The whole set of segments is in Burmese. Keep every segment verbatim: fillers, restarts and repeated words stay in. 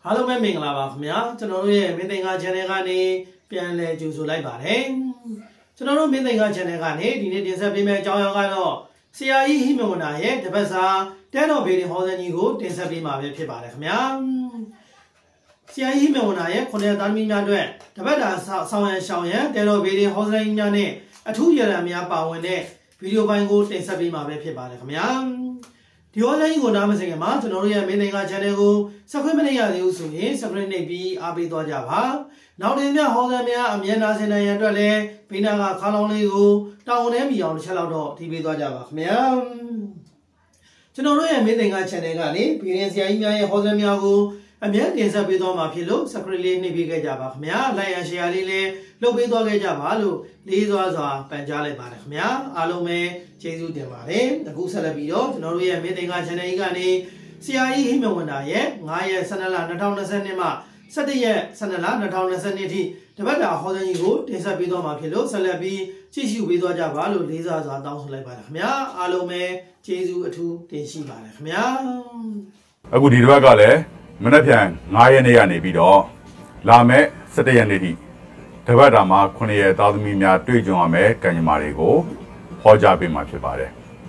အားလုံးပဲမင်္ဂလာပါခင်ဗျာကျွန်တော်တို့ရဲ့မင်းသိင်္ဂါ channel ကနေပြန်လည်ကြိုဆိုလိုက်ပါတယ်ကျွန်တော်တို့မင်းသိင်္ဂါ channel ကနေဒီနေ့တင်ဆက်ပေးမယ့်အကြောင်းအရာကတော့ဆရာကြီးဟိမဝန္တာရဲ့တပတ်စာတဲတော်ဘေးရင်ဟောစံကြီးကိုတင်ဆက်ပေးမှာပဲဖြစ်ပါတယ်ခင်ဗျာဆရာကြီးဟိမဝန္တာရဲ့ခုနှစ်သားသမီးများအတွက်တပတ်တာဆောင်းရန်ရှောင်းရန်တဲတော်ဘေးရင်ဟောစံကြီးများနဲ့အထူးရံများပါဝင်တဲ့ဗီဒီယိုပိုင်းကိုတင်ဆက်ပေးမှာပဲဖြစ်ပါတယ်ခင်ဗျာဒီဟောစံကြီးကိုနားမစင်ခင်မှာကျွန်တော်တို့ရဲ့မင်းသိင်္ဂါ channel ကို subscribe မလုပ်ရသေးဘူးဆိုရင် subscribe နှိပ်ပြီးအားပေးသွားကြပါနောက်တင်များဟောစံများအမြဲတမ်းဆင်နိုင်ရန်အတွက်လည်းဘေးနာကခါလောင်းလေးကိုတောင်းနေမိအောင်တစ်ချက်လောက်တော့ထိပေးသွားကြပါခင်ဗျာကျွန်တော်တို့ရဲ့မင်းသိင်္ဂါ channel ကနေဗီဒီယိုဆရာကြီးများရဲ့ဟောစံများကိုအမြဲတင်ဆက်ပေးသွားမှာဖြစ်လို့ subscribe လေးနှိပ်ပေးခဲ့ကြပါခင်ဗျာ like and share လေးလည်းလုပ်ပေးသွားခဲ့ကြပါလို့လေးစွာစွာပန်ကြားလိုက်ပါတယ်ခင်ဗျာအားလုံးပဲကျေးဇူးတင်ပါတယ်အခုဆက်လက်ပြီးတော့ကျွန်တော်တို့ရဲ့မင်းသိင်္ဂါ channel ကြီးကနေဆရာကြီးဟိမဝန္တာရဲ့ငါးရက်ဆယ်နှစ်လ၂၀၂၂မှ၁၁ရက်ဆယ်နှစ်လ၂၀၂၂အထိတပတ်တာဟောစံကြီးကိုတင်ဆက်ပေးသွားမှာဖြစ်လို့ဆက်လက်ပြီးကြည့်ရှုပေးသွားကြပါလို့လေးစားစွာတောင်းဆိုလိုက်ပါတယ်ခင်ဗျာအားလုံးပဲကျေးဇူးအထူးတင်ရှိပါတယ်ခင်ဗျာအခုဒီတစ်ပတ်ကလည်းမနက်ဖြန်ငါးရက်နေ့ကနေပြီးတော့လာမယ့်၁၁ရက်နေ့ထိတပတ်တာမှာခုနှစ်ရက်သားသမီးများတွေ့ကြုံရမယ်ကံကြမ္မာတွေကိုဟောကြားပေးမှာဖြစ်ပါတယ်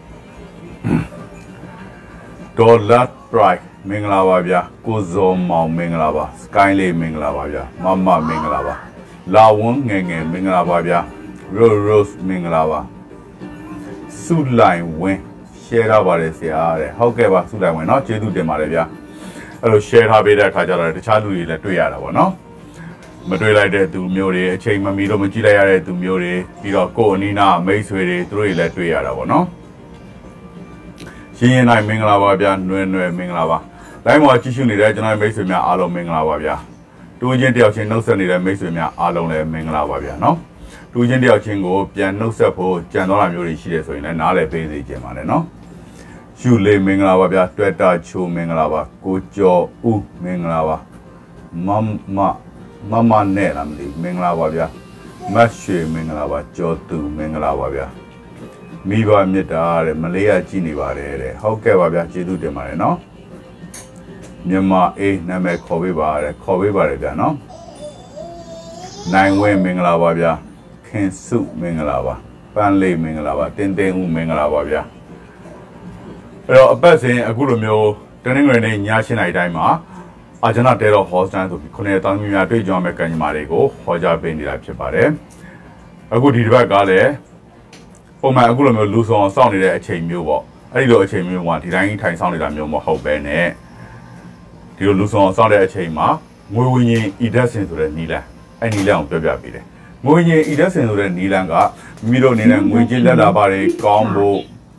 ဒေါ်လာပရိုက်မင်္ဂလာပါဗျာကိုဇော်မောင်မင်္ဂလာပါစကိုင်းလေးမင်္ဂလာပါဗျာမမမင်္ဂလာပါလာဝန်းငယ်ငယ်မင်္ဂလာပါဗျာရိုးရိုးမင်္ဂလာပါစုလိုက်ဝင်း share ထားပါတယ်ဆရာတဲ့ဟုတ်ကဲ့ပါစုလိုက်ဝင်းเนาะကျေးဇူးတင်ပါတယ်ဗျာအဲ့လို share ထားပေးတဲ့အခါကျတော့တခြားလူတွေလည်းတွေ့ရတာပေါ့เนาะမတွေ့လိုက်တဲ့သူမျိုးတွေအချိန်မမီတော့မကြည့်လိုက်ရတဲ့သူမျိုးတွေပြီးတော့ကိုယ်အနီးနားမိတ်ဆွေတွေသူတို့တွေလည်းတွေ့ရတာပေါ့เนาะရှင်ရင်နိုင်မင်္ဂလာပါဗျာနွယ်နွယ်မင်္ဂလာပါလိုင်းပေါ်ကြည့်ရှုနေတဲ့ကျွန်တော်မိတ်ဆွေများအားလုံးမင်္ဂလာပါဗျာတူချင်းတယောက်ချင်းနှုတ်ဆက်နေတဲ့မိတ်ဆွေများအားလုံးလည်းမင်္ဂလာပါဗျာเนาะတူချင်းတယောက်ချင်းကိုပြန်နှုတ်ဆက်ဖို့ကြံသွားတာမျိုးတွေရှိတယ်ဆိုရင်လည်းနားလည်ပေးစေချင်ပါတယ်เนาะယူလေးမင်္ဂလာပါဗျာတွက်တာချိုမင်္ဂလာပါကိုကျော်ဦးမင်္ဂလာပါမမမမနဲ့လားမသိမင်္ဂလာပါဗျာမတ်ရွှေမင်္ဂလာပါကျော်သူမင်္ဂလာပါဗျာမိဘမြတ်တာတဲ့မလေးရကြည့်နေပါတယ်တဲ့ဟုတ်ကဲ့ပါဗျာကျေးဇူးတင်ပါတယ်နော်မြန်မာအေးနာမည်ခေါ်ပေးပါတဲ့ခေါ်ပေးပါတယ်ဗျာနော်နိုင်ဝဲမင်္ဂလာပါဗျာခင်စုမင်္ဂလာပါပန်းလေးမင်္ဂလာပါတင်းတင်းဦးမင်္ဂလာပါဗျာအဲ့တော့အပတ်စဉ်အခုလိုမျိုးတနင်္ဂနွေနေ့ည၈နာရီတိုင်းမှာအာဂျနာတဲတော်ဟောစတန်ဆိုပြီးခုနှစ်တောင်းများတွေ့ကြုံမဲ့ကံကြမ္မာတွေကိုဟောကြားပေးနေတာဖြစ်ပါတယ်အခုဒီတစ်ပတ်ကလည်းပုံမှန်အခုလိုမျိုးလူဆောင်စောင့်နေတဲ့အချိန်မျိုးပေါ့အဲ့ဒီလိုအချိန်မျိုးကဒီတိုင်းထိုင်ဆောင်နေတာမျိုးမဟုတ်ပဲနဲ့ဒီလိုလူဆောင်စောင့်တဲ့အချိန်မှာငွေဝင်ရင်ဤဓာတ်စင်ဆိုတဲ့နီလန်အဲ့နီလန်ကိုပြောပြပေးတယ်ငွေဝင်ရင်ဤဓာတ်စင်ဆိုတဲ့နီလန်ကမိမိတို့အနေနဲ့ငွေကြေးလက်လာပါတွေကောင်းဖို့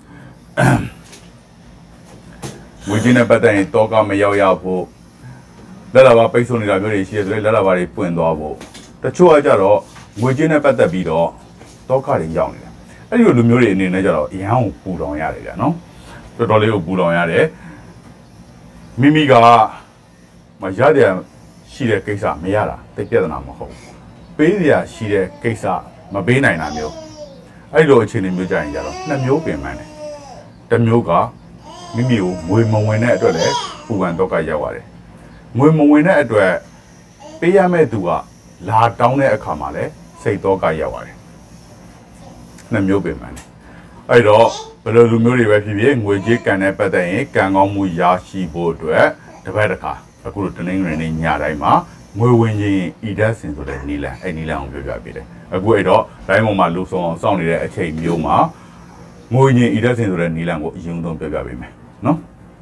ငွေကြေးနဲ့ပတ်သက်ရင်တောကမရောက်ရဖို့လက်လာပါပိတ်ဆို့နေတာမျိုးတွေရှိတယ်ဆိုရင်လက်လာပါတွေပွင့်သွားဖို့တချို့ကကြတော့ငွေကြေးနဲ့ပတ်သက်ပြီးတော့တောကတွေရောက်နေတယ်အဲ့ဒီလိုလူမျိုးတွေအနေနဲ့ကြတော့အရန်ကိုပူလောင်ရတယ်ဗျာနော်တော်တော်လေးကိုပူလောင်ရတယ်မိမိကမရတဲ့ရှိတဲ့ကိစ္စမရတာတိတ်ပြဿနာမဟုတ်ပေးစရာရှိတဲ့ကိစ္စမပေးနိုင်တာမျိုးအဲ့လိုအခြေအနေမျိုးကြရင်ကြတော့နှစ်မျိုးပြင်ပန်းတယ်တစ်မျိုးကမိမိကိုငွေမဝင်တဲ့အတွက်လည်းပူပန်တော့ကရောက်ရတယ်ငွေမဝင်တဲ့အတွက်ပေးရမယ့်သူကလာတောင်းတဲ့အခါမှာလည်းစိတ်တော့ကရောက်ရတယ်နှစ်မျိုးပြင်ပန်းတယ်အဲ့တော့ဘယ်လိုလူမျိုးတွေပဲဖြစ်ဖြစ်ငွေကြေးကံနဲ့ပတ်သက်ရင်ကံကောင်းမှုရရှိဖို့အတွက်တပတ်တစ်ခါအခုလိုတနင်္ဂနွေနေ့ညတိုင်းမှာငွေဝင်ရင်ဤဓာတ်စင်ဆိုတဲ့နီလန်အဲ့နီလန်ကိုပြောပြပေးတယ်အခုအဲ့တော့တိုင်းပေါ်မှာလူဆောင်အောင်စောင့်နေတဲ့အချိန်မျိုးမှာငွေရင်ဤဓာတ်စင်ဆိုတဲ့နီလန်ကိုအရင်ဆုံးပြောပြပေးမယ်နော်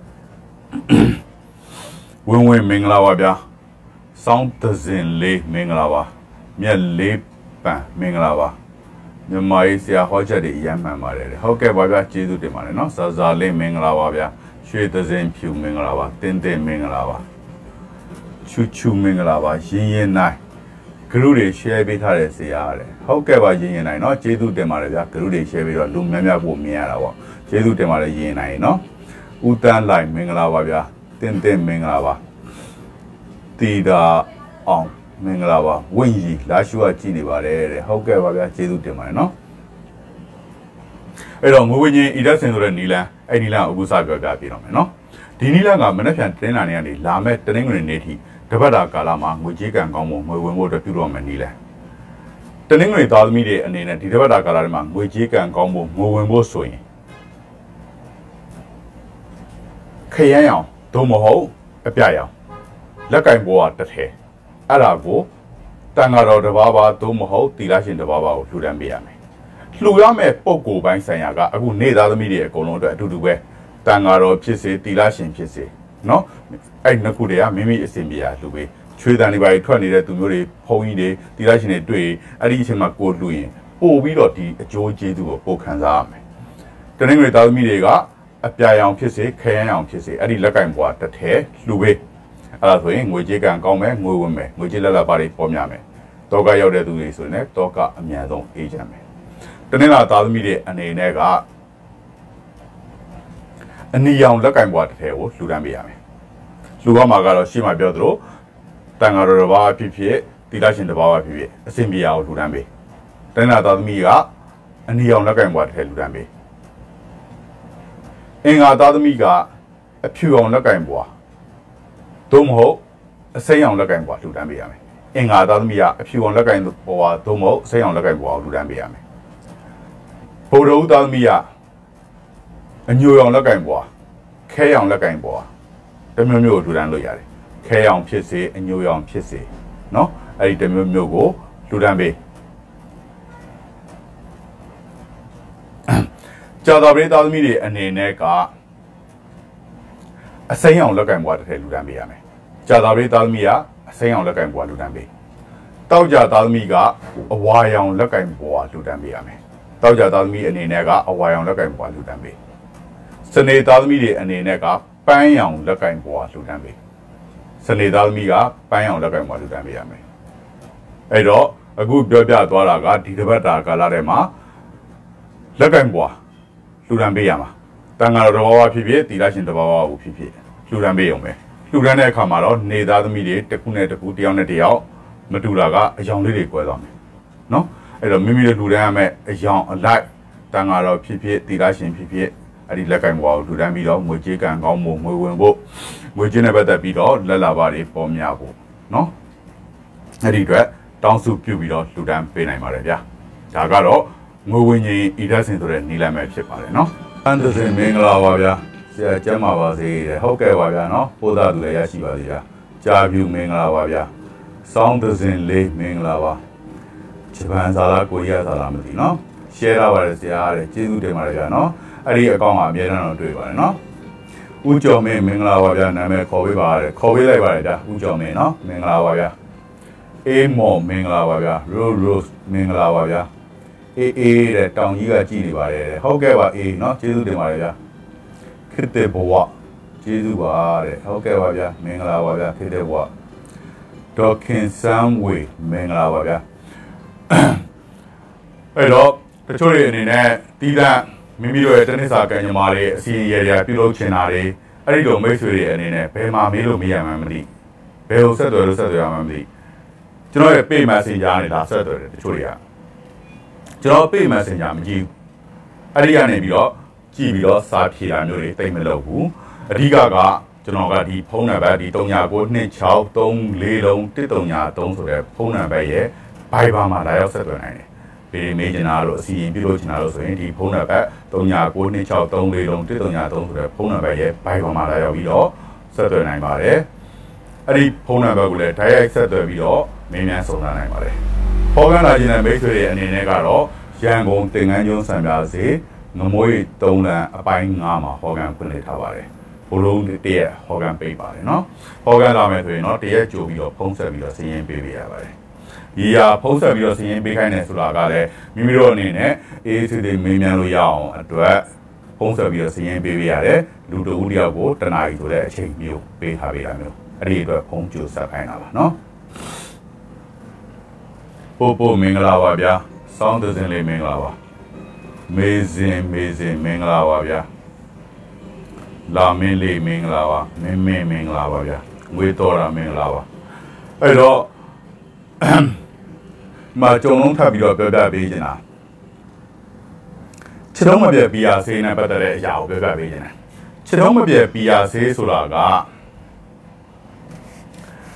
ဝင်ဝင်မင်္ဂလာပါဗျာစောင်းသဇင်လေးမင်္ဂလာပါမြက်လေးပန်မင်္ဂလာပါမြန်မာရေးဆရာဟောချက်တွေအရမ်းမှန်ပါတယ်ဟုတ်ကဲ့ပါဗျာကျေးဇူးတင်ပါတယ်နော်ဇာဇာလေးမင်္ဂလာပါဗျာရွှေသဇင်ဖြူမင်္ဂလာပါတင်းတင်းမင်္ဂလာပါချူချူမင်္ဂလာပါရင်ရင်နိုင်ဂရုတွေ share ပေးထားတဲ့ဆရာတဲ့ဟုတ်ကဲ့ပါရင်ရင်နိုင်နော်ကျေးဇူးတင်ပါတယ်ဗျာဂရုတွေ share ပြီးတော့လူများများကိုမြင်ရတာပေါ့ကျေးဇူးတင်ပါတယ်ရင်ရင်နိုင်နော်ဦးတန်းလိုက်မင်္ဂလာပါဗျာတင်းတင်းမင်္ဂလာပါတီတာအောင်မင်္ဂလာပါဝင့်ရီလာရှုကကြည့်နေပါတယ်တဲ့ဟုတ်ကဲ့ပါဗျာကျေးဇူးတင်ပါတယ်နော်အဲ့တော့ငွေဝင်ရင်ဤဓာတ်စင်ဆိုတဲ့နီလန်အဲ့နီလန်ကိုအခုစပြောပြပြတော့မယ်နော်ဒီနီလန်ကမနေ့ပြန်တင်းလာနေကနေလာမဲ့တနင်္ဂနွေနေ့ထိတတပတ်တာကာလမှာငွေကြေးကံကောင်းမှုငွေဝင်ဖို့အတွက်ပြုလုပ်မယ်နည်းလဲတနင်္ဂနွေသားသမီးတွေအနေနဲ့ဒီတပတ်တာကာလတွေမှာငွေကြေးကံကောင်းမှုငွေဝင်ဖို့ဆိုရင်ခရမ်းရောင်သို့မဟုတ်အပြရောင်လက်ကင်ပေါ်ကတစ်ထဲအဲ့ဒါကိုတန်ဃာတော်တစ်ပါးပါသို့မဟုတ်သီလရှင်တစ်ပါးပါကိုလှူဒန်းပေးရမယ်လှူရမယ့်ပုံကိုယ်ပိုင်းဆိုင်ရာကအခုနေသားသမီးတွေအကုန်လုံးအတွက်အတူတူပဲတန်ဃာတော်ဖြစ်စေသီလရှင်ဖြစ်စေနော်အဲ့နှစ်ခုတည်းကမိမိအစဉ်ပြေရလှူပေးချွေးတန်တွေပါထွက်နေတဲ့သူမျိုးတွေဖုံးကြီးတွေသီလရှင်တွေတွေ့အဲ့ဒီအချိန်မှာကိုလှူရင်ပို့ပြီးတော့ဒီအကျိုးကျေးဇူးကိုပို့ခံစားရမယ်တနင်္ဂနွေသားသမီးတွေကအပြာရောင်ဖြစ်စေခရမ်းရောင်ဖြစ်စေအဲ့ဒီလက်ကင်ဘွားတစ်ထဲလှူပေးအဲ့ဒါဆိုရင်ငွေကြေးကံကောင်းမယ်ငွေဝင်မယ်ငွေကြေးလက်လက်ပါတွေပေါ်များမယ်တောကရောက်တဲ့သူတွေဆိုရင်လည်းတောကအမြန်ဆုံးအေးချမ်းမယ်တနင်္လာသားသမီးတွေအနေနဲ့ကအနီရောင်လက်ကင်ဘွားတစ်ထဲကိုလှူဒန်းပေးရမယ်လှူရမှာကတော့ရှေ့မှာပြောသလိုတန်ဃာတော်တစ်ပါးဖြစ်ဖြစ်သီလရှင်တစ်ပါးဖြစ်ဖြစ်အစဉ်ပြေအောင်လှူဒန်းပေးတနင်္လာသားသမီးကအနီရောင်လက်ကင်ဘွားတစ်ထဲလှူဒန်းပေးအင်္ဂါသားသမီးကအဖြူအောင်လက်ကင်ပွားသို့မဟုတ်အစိမ်းအောင်လက်ကင်ပွားလှူဒန်းပေးရမယ်အင်္ဂါသားသမီးကအဖြူအောင်လက်ကင်ပွားသို့မဟုတ်အစိမ်းအောင်လက်ကင်ပွားကိုလှူဒန်းပေးရမယ်ဗုဒ္ဓဦးသားသမီးကအညိုရောင်လက်ကင်ပွားခဲရောင်လက်ကင်ပွားတမျိုးမျိုးကိုလှူဒန်းလို့ရတယ်ခဲရောင်ဖြစ်စေအညိုရောင်ဖြစ်စေနော်အဲ့ဒီတမျိုးမျိုးကိုလှူဒန်းပေးကြာသာပရိသသမီးတွေအနေနဲ့ကအစိမ်းအောင်လက်ကင်ဘွားတစ်ထည်လူတန်းပေးရမယ်။ကြာသာပရိသသမီးကအစိမ်းအောင်လက်ကင်ဘွားလူတန်းပေး။တောက်ကြသားသမီးကအဝါရောင်လက်ကင်ဘွားလူတန်းပေးရမယ်။တောက်ကြသားသမီးအနေနဲ့ကအဝါရောင်လက်ကင်ဘွားလူတန်းပေး။စနေသားသမီးတွေအနေနဲ့ကပန်းရောင်လက်ကင်ဘွားလူတန်းပေး။စနေသားသမီးကပန်းရောင်လက်ကင်ဘွားလူတန်းပေးရမယ်။အဲ့တော့အခုပြောပြသွားတာကဒီတစ်ပတ်တာကာလထဲမှာလက်ကင်ဘွားလှူဒန်းပေးရမှာတန်ဃာတော်တစ်ပါးပါဖြစ်ဖြစ်သီလရှင်တစ်ပါးပါကိုဖြစ်ဖြစ်လှူဒန်းပေးရုံပဲလှူဒန်းတဲ့အခါမှာတော့နေသားသမီးတွေတစ်ခုနဲ့တစ်ခုတစ်ယောက်နဲ့တစ်ယောက်မတူတာကအယောင်လေးတွေကွဲသွားမယ်နော်အဲ့တော့မိမိတို့လှူဒန်းရမယ့်အယောင်အလိုက်တန်ဃာတော်ဖြစ်ဖြစ်သီလရှင်ဖြစ်ဖြစ်အဲ့ဒီလက်ကင်ဘွားကိုလှူဒန်းပြီးတော့ငွေကြေးကံကောင်းမှုငွေဝင်ဖို့ငွေကြေးနဲ့ပတ်သက်ပြီးတော့လက်လာပါတွေပေါ်များဖို့နော်အဲ့ဒီအတွက်တောင်းစုပြုပြီးတော့လှူဒန်းပေးနိုင်ပါတယ်ဗျာဒါကတော့ငွေဝင်ကြီးဤဓာတ်စင်ဆိုတဲ့နီလမ်းပဲဖြစ်ပါတယ်နော်အန်တစင်မင်္ဂလာပါဗျာဆရာကျမ်းပါပါစေတဲ့ဟုတ်ကဲ့ပါဗျာနော်ပို့သားသူလည်းရရှိပါသေးဗျာကြာပြူမင်္ဂလာပါဗျာစောင်းတစင်လေးမင်္ဂလာပါဂျပန်စာလားကိုရီးယားစာလားမသိနော် share ထားပါတယ်ဆရာတဲ့ကျေးဇူးတင်ပါတယ်ဗျာနော်အဲ့ဒီအကောင့်ကအမြဲတမ်းတော့တွေ့ပါတယ်နော်ဦးကျော်မင်းမင်္ဂလာပါဗျာနာမည်ခေါ်ပေးပါရတယ်ခေါ်ပေးလိုက်ပါတယ်ဗျာဦးကျော်မင်းနော်မင်္ဂလာပါဗျာအေးမော်မင်္ဂလာပါဗျာ Rose Rose မင်္ဂလာပါဗျာအေးအေးတဲ့တောင်ကြီးကကြည်နေပါတယ်ဟုတ်ကဲ့ပါအေးเนาะကျေးဇူးတင်ပါတယ်ဗျာခစ်တဲ့ဘဝကျေးဇူးပါတဲ့ဟုတ်ကဲ့ပါဗျာမင်္ဂလာပါဗျာခစ်တဲ့ဘဝဒေါက်ခင်ဆန်းဝေမင်္ဂလာပါဗျာအဲ့တော့တချို့တွေအနေနဲ့တီးတန့်မိမိတို့ရဲ့တနစ်စာကံကြမ္မာတွေအစီအရရပြုလုပ်ချင်တာတွေအဲ့ဒီလိုမိတ်ဆွေတွေအနေနဲ့ဘယ်မှာမေးလို့မရမှန်းမသိဘယ်ကိုဆက်သွယ်လို့ဆက်သွယ်ရမှန်းမသိကျွန်တော်ရဲ့ page messenger နဲ့လာဆက်သွယ်တယ်တချို့တွေကကျွန်တော် page messenger မကြည့်ဘူးအဲ့ဒီကနေပြီးတော့ကြည့်ပြီးတော့စာဖြေတာမျိုးတွေတိတ်မလုပ်ဘူးအဓိကကကျွန်တော်ကဒီဖုန်းနံပါတ်ဒီ၃၉၉နှစ်၆၃၄လုံး၁၃၃ဆိုတဲ့ဖုန်းနံပါတ်ရဲ့ Viber မှာလာရောက်ဆက်သွယ်နိုင်တယ်ဗီဒီမေးချင်တာလို့အစီအရင်ပြုလုပ်ချင်တာလို့ဆိုရင်ဒီဖုန်းနံပါတ်၃၉၉နှစ်၆၃၄လုံး၁၃၃ဆိုတဲ့ဖုန်းနံပါတ်ရဲ့ Viber မှာလာရောက်ပြီးတော့ဆက်သွယ်နိုင်ပါတယ်အဲ့ဒီဖုန်းနံပါတ်ကိုလည်း direct ဆက်သွယ်ပြီးတော့မေးမြန်းစုံစမ်းနိုင်ပါတယ်ပေါ်ကလာခြင်းတဲ့မိတ်ဆွေတွေအနေနဲ့ကတော့ရန်ကုန်သင်္ကန်းကျွန်းစံပြစေငမွေးသုံးလမ်းအပိုင်း၅မှာဟောကန်ဖွင့်လှစ်ထားပါတယ်ဘလုံးတရက်ဟောကန်ပေးပါတယ်နော်ဟောကန်လာမယ်ဆိုရင်တော့တရက်ကြိုပြီးတော့ဖုံးဆက်ပြီးတော့စီရင်ပေးပေးရပါတယ်ဒီဟာဖုံးဆက်ပြီးတော့စီရင်ပေးခိုင်းတယ်ဆိုတာကလည်းမိမိတို့အနေနဲ့အေးစစ်စစ်မေးမြန်းလို့ရအောင်အတွက်ဖုံးဆက်ပြီးတော့စီရင်ပေးပေးရတယ်လူတဦးတယောက်ကိုတနားရီဆိုတဲ့အချိန်မျိုးပေးထားပေးတာမျိုးအဲ့ဒီအတွက်ဖုံးကြိုဆက်ခိုင်းတာပါနော်ပို့ပို့မင်္ဂလာပါဗျာစောင်းသစင်လေးမင်္ဂလာပါမေဇင်မေဇင်မင်္ဂလာပါဗျာလာမင်းလေးမင်္ဂလာပါမင်းမင်းမင်္ဂလာပါဗျာငွေတော်တာမင်္ဂလာပါအဲ့တော့မကြုံလုံးထပ်ပြီးတော့ပြောပြပေးချင်တာခြေထောက်မပြတ်ပီယာဆေးနဲ့ပတ်သက်တဲ့အရာကိုပြောပြပေးချင်တယ်ခြေထောက်မပြတ်ပီယာဆေးဆိုတာက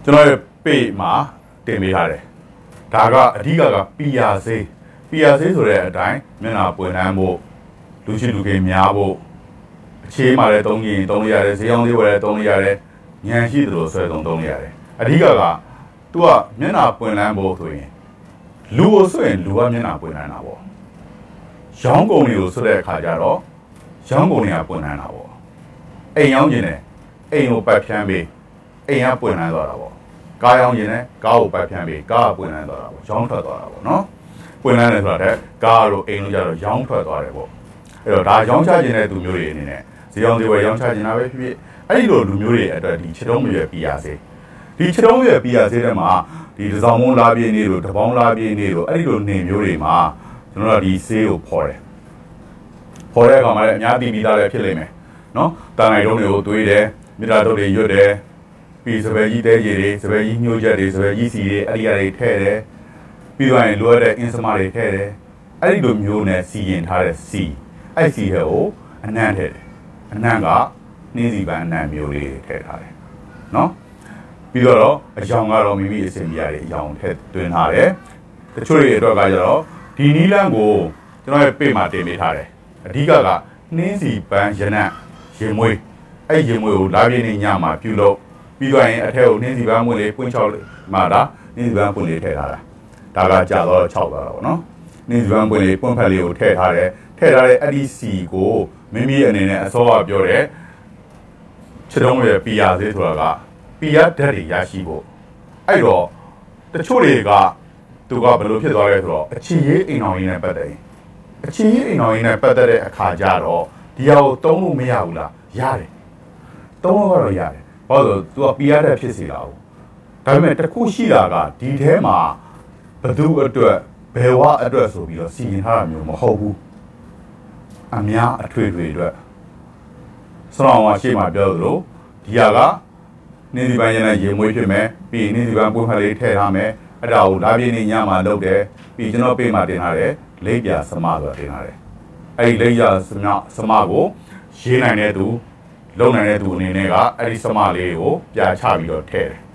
ကျွန်တော်ရဲ့ပေမှာတင်ပေးထားတယ်ဒါကအဓိကက P R C P R C ဆိုတဲ့အတိုင်းမျက်နှာပွင့်လန်းဖို့လူရှိလူကြီးများဖို့အခြေမှာလည်းတုံးရင်တုံးလိုက်ရတယ်ဈေးအောင်လေးဝယ်လည်းတုံးလိုက်ရတယ်ညံရှိသလိုဆွဲတုံးတုံးလိုက်ရတယ်အဓိကက तू ကမျက်နှာပွင့်လန်းဖို့ဆိုရင်လူကိုဆွဲရင်လူကမျက်နှာပွင့်လန်းတာပေါ့ရောင်းကုန်တွေကိုဆွဲတဲ့အခါကျတော့ရောင်းကုန်တွေကပွင့်လန်းတာပေါ့အိမ်ရောင်းကျင်တယ်အိမ်ကိုပတ်ဖြန်းပြီးအိမ်ကပွင့်လန်းသွားတာပေါ့ကားရောင်းကျင်တယ်ကားကိုပတ်ဖြန်းပြီးကားကပွင့်လန်းသွားတာပေါ့ရောင်းထွက်သွားတာပေါ့နော်ပွင့်လန်းတယ်ဆိုတာတဲ့ကားတို့အိမ်တို့ကြတော့ရောင်းထွက်သွားတယ်ပေါ့အဲ့တော့ဒါရောင်းချခြင်းတဲ့သူမျိုးတွေအနေနဲ့ဈေးရောင်းဈေးဝယ်ရောင်းချခြင်းတာပဲဖြစ်ဖြစ်အဲ့ဒီလိုလူမျိုးတွေအတွက်ဒီချက်တုံးမြွယ် P R C ဒီချက်တုံးမြွယ် P R C တဲ့မှာဒီတစောင်းမုံလာပြင်းနေလို့တပေါင်းလာပြင်းနေလို့အဲ့ဒီလိုနေမျိုးတွေမှာကျွန်တော်တို့ဒီဆေးကိုဖော်တယ်ဖော်တဲ့အခါမှာလည်းအများပြည်ပြီးသားလည်းဖြစ်လိမ့်မယ်နော်တန်လိုက်တုံးတွေကိုတွေးတယ်မြစ်တာတုံးတွေရွတ်တယ်ပြီးစပယ်ကြီးတဲကြီးတွေစပယ်ကြီးညှိုးချက်တွေစပယ်ကြီးစီတွေအဲ့ဒီအရာတွေထည့်တယ်ပြီးတော့ရင်လိုအပ်တဲ့အင်စမတွေထည့်တယ်အဲ့ဒီလိုမျိုးနဲ့စီရင်ထားတဲ့စီအဲ့စီဟဲ့ကိုအနံ့ထည့်တယ်အနံ့ကနှင်းစီပန်းအနံ့မျိုးလေးထည့်ထားတယ်နော်ပြီးတော့အယောင်ကတော့မိမိအစင်ပြရတယ်အယောင်ထည့်တွင်းထားတယ်တချို့တွေအတွက်ကကျတော့ဒီနီးလန်းကိုကျွန်တော်ရဲ့ပေမှာတင်ပေးထားတယ်အဓိကကနှင်းစီပန်းရနံ့ရင်မွေးအဲ့ရင်မွေးကိုလာပြင်းနေညမှာပြုလုပ်ပြီးတော့ရင်အထက်ကိုနှင်းစီပန်းမွေးလေးပွင့်ချောက်လေးမှာဒါနှင်းစီပန်းပွင့်လေးထည့်ထားတာဒါကကြာတော့၆ပါတော့ဗောနော်နှင်းစီပန်းပွင့်လေးပွင့်ဖက်လေးကိုထည့်ထားတယ်ထည့်ထားတဲ့အဲ့ဒီစီကိုမိမိအနေနဲ့အစောကပြောတဲ့ချက်တုံးရဲ့ P R C ဆိုတာက P R ဓာတ်တွေရရှိဖို့အဲ့တော့တချို့တွေကသူကဘယ်လိုဖြစ်သွားလဲဆိုတော့အချီရေးအိမ်တော်ကြီးနဲ့ပတ်သက်ရင်အချီရေးအိမ်တော်ကြီးနဲ့ပတ်သက်တဲ့အခါကျတော့ဒီဟာကိုတုံးလို့မရဘူးလားရတယ်တုံးလို့ကတော့ရတယ်ဘာလို့လဲဆိုတော့ तू က P R ဓာတ်ဖြစ်စီလာဘူးဒါပေမဲ့တစ်ခုရှိတာကဒီထဲမှာဘသူအတွက်ဘယ်ဝအတွက်ဆိုပြီးတော့စီရင်ထားတာမျိုးမဟုတ်ဘူးအများအထွေထွေအတွက်ဆောင်းအောင်ရှေ့မှာပြောသလိုဒီဟာကနှင်းစီပန်းရတဲ့ရေမွေးဖြစ်မယ်ပြီးနှင်းစီပန်းပွင့်ဖက်လေးထည့်ထားမယ်အဲ့ဒါကိုဓာပြင်းနေညမှာလုပ်တယ်ပြီးကျွန်တော်ပေးမှတင်ထားတယ်လိပ်ပြစမဆိုတာတင်ထားတယ်အဲ့ဒီလိပ်ပြစမစမကိုရေးနိုင်တဲ့သူလုံနိုင်တဲ့သူအနေနဲ့ကအဲ့ဒီစမလေးကိုပြာချပြီးတော့ထည့်တယ်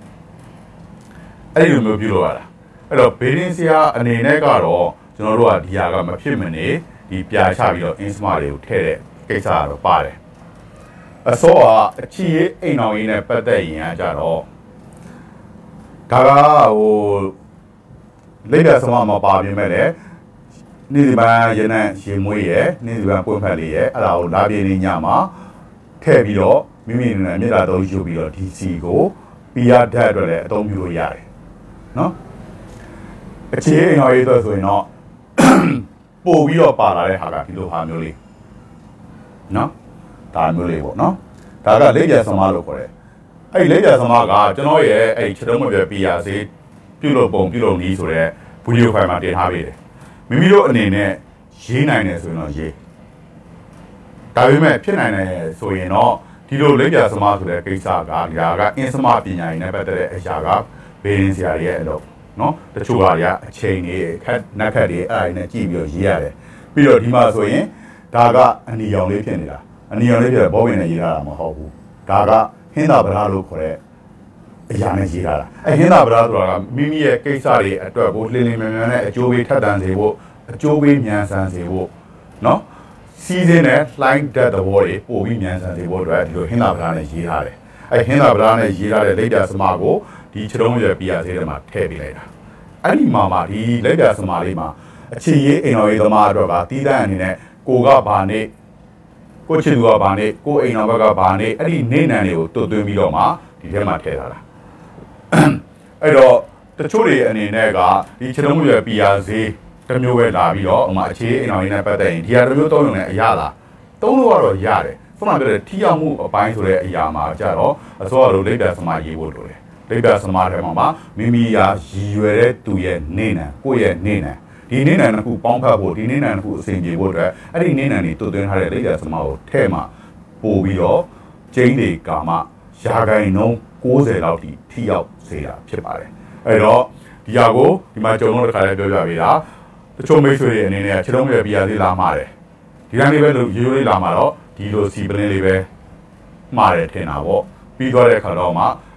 အဲ့ဒီလိုမျိုးပြုလုပ်ရတာအဲ့တော့ဘေးရင်းစရာအနေနဲ့ကတော့ကျွန်တော်တို့ကဒီဟာကမဖြစ်မနေဒီပြာချပြီးတော့အင်းစမတွေကိုထည့်တဲ့ကိစ္စကတော့ပါတယ်အစောကအချီရေးအိမ်တော်ကြီးနဲ့ပတ်သက်ရင်ကကြတော့ဒါကဟိုလိပ်ပြစမမပါပြင်းမဲ့လေနေဒီပန်းရနံ့ရေမွေးရယ်နေဒီပန်းပွင့်ဖက်လေးရယ်အဲ့ဒါကိုလာပြင်းနေညမှာထည့်ပြီးတော့မိမိနဲ့မြေတာတော့ယူပြီးတော့ဒီစီကို P R ဓာတ်အတွက်လည်းအသုံးပြုလို့ရတယ်နော်အခြေအိမ်တော်ရေးအတွက်ဆိုရင်တော့ပို့ပြီးတော့ပါလာတဲ့ဟာကဒီလိုဟာမျိုးလေးနော်ဒါမျိုးလေးပေါ့နော်ဒါကလိပ်ပြစမလို့ခေါ်တယ်အဲ့လိပ်ပြစမကကျွန်တော်ရဲ့အဲ့ချက်တုံးမပြ P R C ပြုလုပ်ပုံပြုလုပ်နည်းဆိုတဲ့ဗီဒီယိုဖိုင်မှာတင်ထားပေးတယ်မိမိတို့အနေနဲ့ရေးနိုင်တယ်ဆိုရင်တော့ရေးဒါပေမဲ့ဖြစ်နိုင်တယ်ဆိုရင်တော့ဒီလိုလိပ်ပြစမဆိုတဲ့ကိစ္စကဒီဟာကအင်းစမပညာရည်နဲ့ပတ်သက်တဲ့အရာကဘေးရင်းစရာတွေရဲ့အလုပ်နော်တချို့ကတွေကအချိန်တွေခက်နက်ခက်တွေအဲ့အနဲ့ကြည့်ပြီးတော့ရေးရတယ်ပြီးတော့ဒီမှာဆိုရင်ဒါကအနီရောင်လေးဖြစ်နေတာအနီရောင်လေးဖြစ်ဘောဝင်နဲ့ရေးထားတာမဟုတ်ဘူးဒါကဟင်းသာဗရာလို့ခေါ်တဲ့အရာနဲ့ရေးထားတာအဲဟင်းသာဗရာဆိုတာကမိမိရဲ့ကိစ္စတွေအတွက်ကိုလှင်လင်းမြန်မြန်နဲ့အကျိုးပေးထပ်တန်စေဖို့အကျိုးပေးမြန်ဆန်စေဖို့နော်စီးစင်းနဲ့လှိုင်းတက်တဲ့ဘောတွေပို့ပြီးမြန်ဆန်စေဖို့အတွက်ဒီလိုဟင်းသာဗရာနဲ့ရေးထားတယ်အဲဟင်းသာဗရာနဲ့ရေးထားတဲ့လိပ်ပြစမကိုဒီချက်တုံးရဲ့ P R C ထဲမှာထည့်ပေးလိုက်တာအဲ့ဒီမှာမှဒီလိပ်ပြစမလေးမှာအခြေရေးအိမ်တော်ရေးသမားအတွက်ကတီးတန်းအနေနဲ့ကိုကဘာနေကိုချစ်သူကဘာနေကိုအိမ်တော်ဘက်ကဘာနေအဲ့ဒီနေနံတွေကိုတွတ်သွင်းပြီးတော့မှဒီထဲမှာထည့်ထားတာအဲ့တော့တချို့တွေအနေနဲ့ကဒီချက်တုံးရဲ့ P R C တစ်မျိုးပဲလာပြီးတော့ဟိုမှာအခြေအိမ်တော်ရေးနဲ့ပတ်သက်ရင်ဒီဟာတစ်မျိုးသုံးရုံနဲ့အရလားသုံးလို့ကတော့ရတယ်ဆုံးမပြောတဲ့ထိရောက်မှုအပိုင်းဆိုတဲ့အရာမှာကြတော့အစောကလိုလိပ်ပြစမရေးဖို့လိုတယ်လိပ်ပြစမထဲမှာမှမိမိရာရည်ရွယ်တဲ့သူရဲ့နေနံကိုယ့်ရဲ့နေနံဒီနေနံတစ်ခုပေါင်းဖက်ဖို့ဒီနေနံတစ်ခုအစဉ်ပြေဖို့အတွက်အဲ့ဒီနေနံတွေတွတ်သွင်းထားတဲ့လိပ်ပြစမကိုထဲမှာပို့ပြီးတော့ကျင်းတွေကာမှရာဂိုင်နှုန်း၉၀လောက်ထိထိရောက်စေတာဖြစ်ပါတယ်အဲ့တော့ဒီဟာကိုဒီမှာကြုံတော့တစ်ခါလေးပြောပြပေးတာတချို့မိတ်ဆွေတွေအနေနဲ့ခြေလုံးပြပြရသေးလာမှာတယ်ဒီတိုင်းလေးပဲရိုးရိုးလေးလာမှာတော့ဒီလိုစီပလင်းလေးပဲမှားတယ်ထင်တာပေါ့ပြီးသွားတဲ့အခါတော့မှ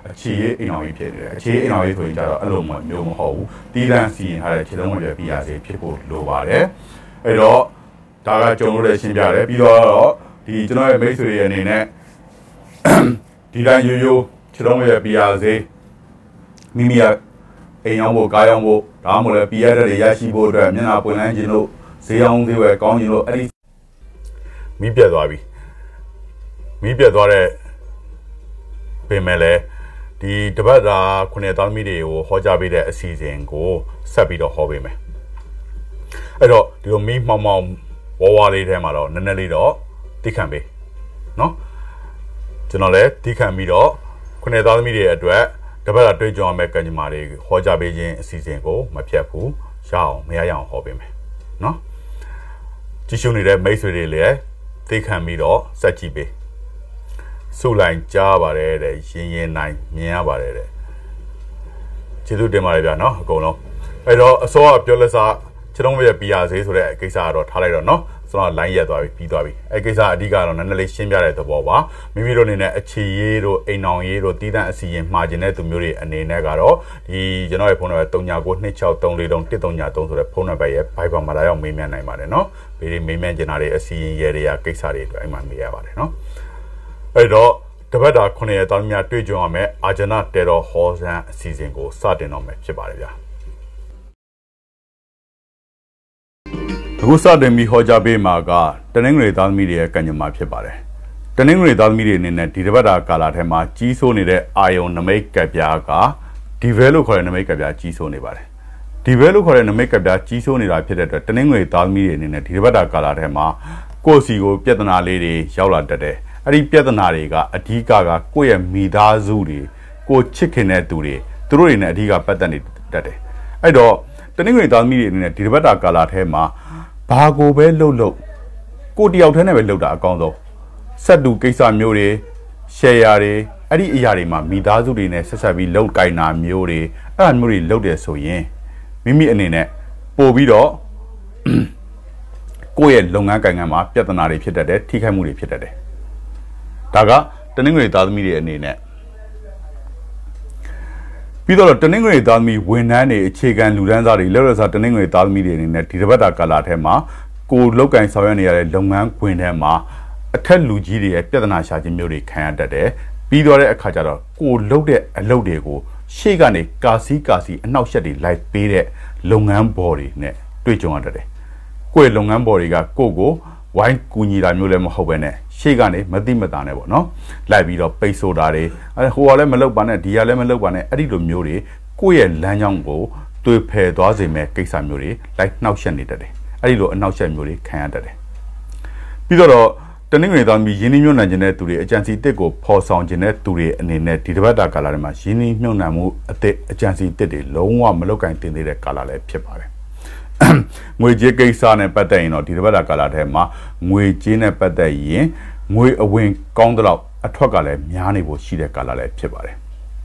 အခြေရေးအိမ်အောင်ရေးဖြစ်နေတယ်အခြေရေးအိမ်အောင်ရေးဆိုရင်ကြတော့အဲ့လိုမျိုးမဟုတ်ဘူးတီးတန်းစီရင်ထားတဲ့ခြေလုံးဝပြပြရစေဖြစ်ဖို့လိုပါတယ်အဲ့တော့ဒါကကျွန်တော်တို့လည်းရှင်းပြတယ်ပြီးတော့ဒီကျွန်တော်ရဲ့မိတ်ဆွေတွေအနေနဲ့ဒီတိုင်းရိုးရိုးခြေလုံးဝပြပြရစေမိမိရဲ့အိမ်အောင်ဖို့ကားအောင်ဖို့ဒါမှမဟုတ်လည်းပြရတဲ့ရရှိဖို့အတွက်မျက်နှာပွင့်လန်းခြင်းလို့ဈေးအောင်ဈေးဝယ်ကောင်းခြင်းလို့အဲ့ဒီမီးပြတ်သွားပြီမီးပြတ်သွားတဲ့ပြင်မဲ့လေဒီတပတ်သာခုနှစ်သားသမီးတွေကိုဟောကြားပေးတဲ့အစီအစဉ်ကိုဆက်ပြီးတော့ဟောပေးမယ်အဲ့တော့ဒီလိုမီးမှောင်မှောင်ဝဝလေးထဲမှာတော့နည်းနည်းလေးတော့သိခံပေးနော်ကျွန်တော်လည်းသိခံပြီးတော့ခုနှစ်သားသမီးတွေအတွက်တပတ်သာတွေ့ကြုံရမယ့်ကံကြမ္မာတွေဟောကြားပေးခြင်းအစီအစဉ်ကိုမဖြတ်ဘူးရအောင်မရရအောင်ဟောပေးမယ်နော်ကြည့်ရှုနေတဲ့မိတ်ဆွေတွေလည်းသိခံပြီးတော့စက်ကြည့်ပေးစုလိုက်ကြားပါတယ်တဲ့ရင်ရင်နိုင်မြင်ရပါတယ်တဲ့ကျေးဇူးတင်ပါတယ်ဗျာနော်အကုန်လုံးအဲ့တော့အစောကပြောလက်စားခြေလုံးရဲ့ပြရစေဆိုတဲ့ကိစ္စကတော့ထားလိုက်တော့နော်ဆိုတော့ line ရက်သွားပြီပြီးသွားပြီအဲ့ကိစ္စအဓိကတော့နည်းနည်းလေးရှင်းပြတဲ့သဘောပါမိမိတို့အနေနဲ့အခြေရေးတို့အိမ်အောင်ရေးတို့တီးတန့်အစီရင်မှာကျင်တဲ့သူမျိုးတွေအနေနဲ့ကတော့ဒီကျွန်တော်ရဲ့ဖုန်းနံပါတ် ၃ ၉ ၂ ၆ ၃ ၄ ၃ ၁ ၃ ၃ ဆိုတဲ့ဖုန်းနံပါတ်ရဲ့ Viber မှာလာရောက်မေးမြန်းနိုင်ပါတယ်နော်ဘေးတွေမေးမြန်းကျင်တာတွေအစီရင်ရဲတွေကကိစ္စတွေအတွက်အိမ်မှာမေးရပါတယ်နော်အဲ့တော့တပတ်တာခုနှစ်ရက်တောင်းများတွေ့ကြုံရမယ်အာဂျနာတေတော်ဟောဆန်အစီအစဉ်ကိုစတင်တော့မယ်ဖြစ်ပါတယ်ဗျာအခုစတင်ပြီးဟောကြားပေးမှာကတနင်္ဂနွေသားသမီးတွေရဲ့ကံကြမ္မာဖြစ်ပါတယ်တနင်္ဂနွေသားသမီးတွေအနေနဲ့ဒီတပတ်တာကာလထဲမှာကြီးစိုးနေတဲ့အာယုံနမိတ်ကပ်ပြားကဒီဗဲလို့ခေါ်တဲ့နမိတ်ကပ်ပြားကြီးစိုးနေပါတယ်ဒီဗဲလို့ခေါ်တဲ့နမိတ်ကပ်ပြားကြီးစိုးနေတာဖြစ်တဲ့အတွက်တနင်္ဂနွေသားသမီးတွေအနေနဲ့ဒီတပတ်တာကာလထဲမှာကိုယ့်စီကိုပြဿနာလေးတွေရောက်လာတတ်တယ်အဲ့ဒီပြဿနာတွေကအဓိကကကိုယ့်ရဲ့မိသားစုတွေကိုချစ်ခင်တဲ့သူတွေသူတို့တွေနဲ့အဓိကပတ်သက်နေတတ်တယ်အဲ့တော့တနင်္ဂနွေသားသမီးတွေအနေနဲ့ဒီတပတ်တာကာလထဲမှာဘာကိုပဲလှုပ်လှုပ်ကိုတယောက်တည်းနဲ့ပဲလှုပ်တာအကောင်းဆုံးဆက်တူကိစ္စမျိုးတွေရှယ်ယာတွေအဲ့ဒီအရာတွေမှာမိသားစုတွေနဲ့ဆက်ဆက်ပြီးလှုပ်ကိုင်တာမျိုးတွေအဲ့ဒါမျိုးတွေလှုပ်တယ်ဆိုရင်မိမိအနေနဲ့ပို့ပြီးတော့ကိုယ့်ရဲ့လုပ်ငန်းကိုင်ငန်းမှာပြဿနာတွေဖြစ်တတ်တယ်ထိခိုက်မှုတွေဖြစ်တတ်တယ်ဒါကတနင်္ဂနွေသားသမီးတွေအနေနဲ့ပြီးတော့တနင်္ဂနွေသားသမီးဝန်ထမ်းတွေအခြေခံလူတန်းစားတွေလက်ရစားတနင်္ဂနွေသားသမီးတွေအနေနဲ့ဒီတစ်ပတ်တာကာလထဲမှာကိုလောက်ကင်ဆောင်ရွက်နေရတဲ့လုပ်ငန်းခွင်ထဲမှာအထက်လူကြီးတွေရဲ့ပြဿနာရှာခြင်းမျိုးတွေခံရတတ်တယ်ပြီးတော့တဲ့အခါကျတော့ကိုလုပ်တဲ့အလုပ်တွေကိုရှေ့ကနေကာစီကာစီအနှောက်အယှက်တွေလိုက်ပေးတဲ့လုပ်ငန်းဘော်တွေနဲ့တွေ့ကြုံရတတ်တယ်ကိုယ့်ရဲ့လုပ်ငန်းဘော်တွေကကိုယ့်ကိုဝိုင်းကူညီတာမျိုးလည်းမဟုတ်ပဲနဲ့ရှေ့ကနေမတိမတာနဲ့ပေါ့နော်လိုက်ပြီးတော့ပိတ်ဆို့တာတွေအဲဟိုကလည်းမလုပ်ပါနဲ့ဒီကလည်းမလုပ်ပါနဲ့အဲ့ဒီလိုမျိုးတွေကိုယ့်ရဲ့လမ်းကြောင်းကိုတွေ့ဖယ်သွားစေမဲ့ကိစ္စမျိုးတွေလိုက်နှောက်ယှက်နေတတ်တယ်အဲ့ဒီလိုအနှောက်ယှက်မျိုးတွေခံရတတ်တယ်ပြီးတော့တနင်္ဂနွေသားမျိုးရင်းနှီးမြှုပ်နှံခြင်းတဲ့သူတွေအကြံစီတစ်ကိုဖော်ဆောင်ခြင်းတဲ့သူတွေအနေနဲ့ဒီတစ်ပတ်တာကာလထဲမှာရင်းနှီးမြှုပ်နှံမှုအသစ်အကြံစီတစ်တွေလုံးဝမလုပ်ကင်တင်သေးတဲ့ကာလလည်းဖြစ်ပါတယ်ငွေကြေးကိစ္စနဲ့ပတ်သက်ရင်တော့ဒီတစ်ပတ်တာကာလထဲမှာငွေကြေးနဲ့ပတ်သက်ရင်ငွေအဝင်ကောင်းတဲ့လောက်အထွက်ကလည်းများနေဖို့ရှိတဲ့ကာလလည်းဖြစ်ပါတယ်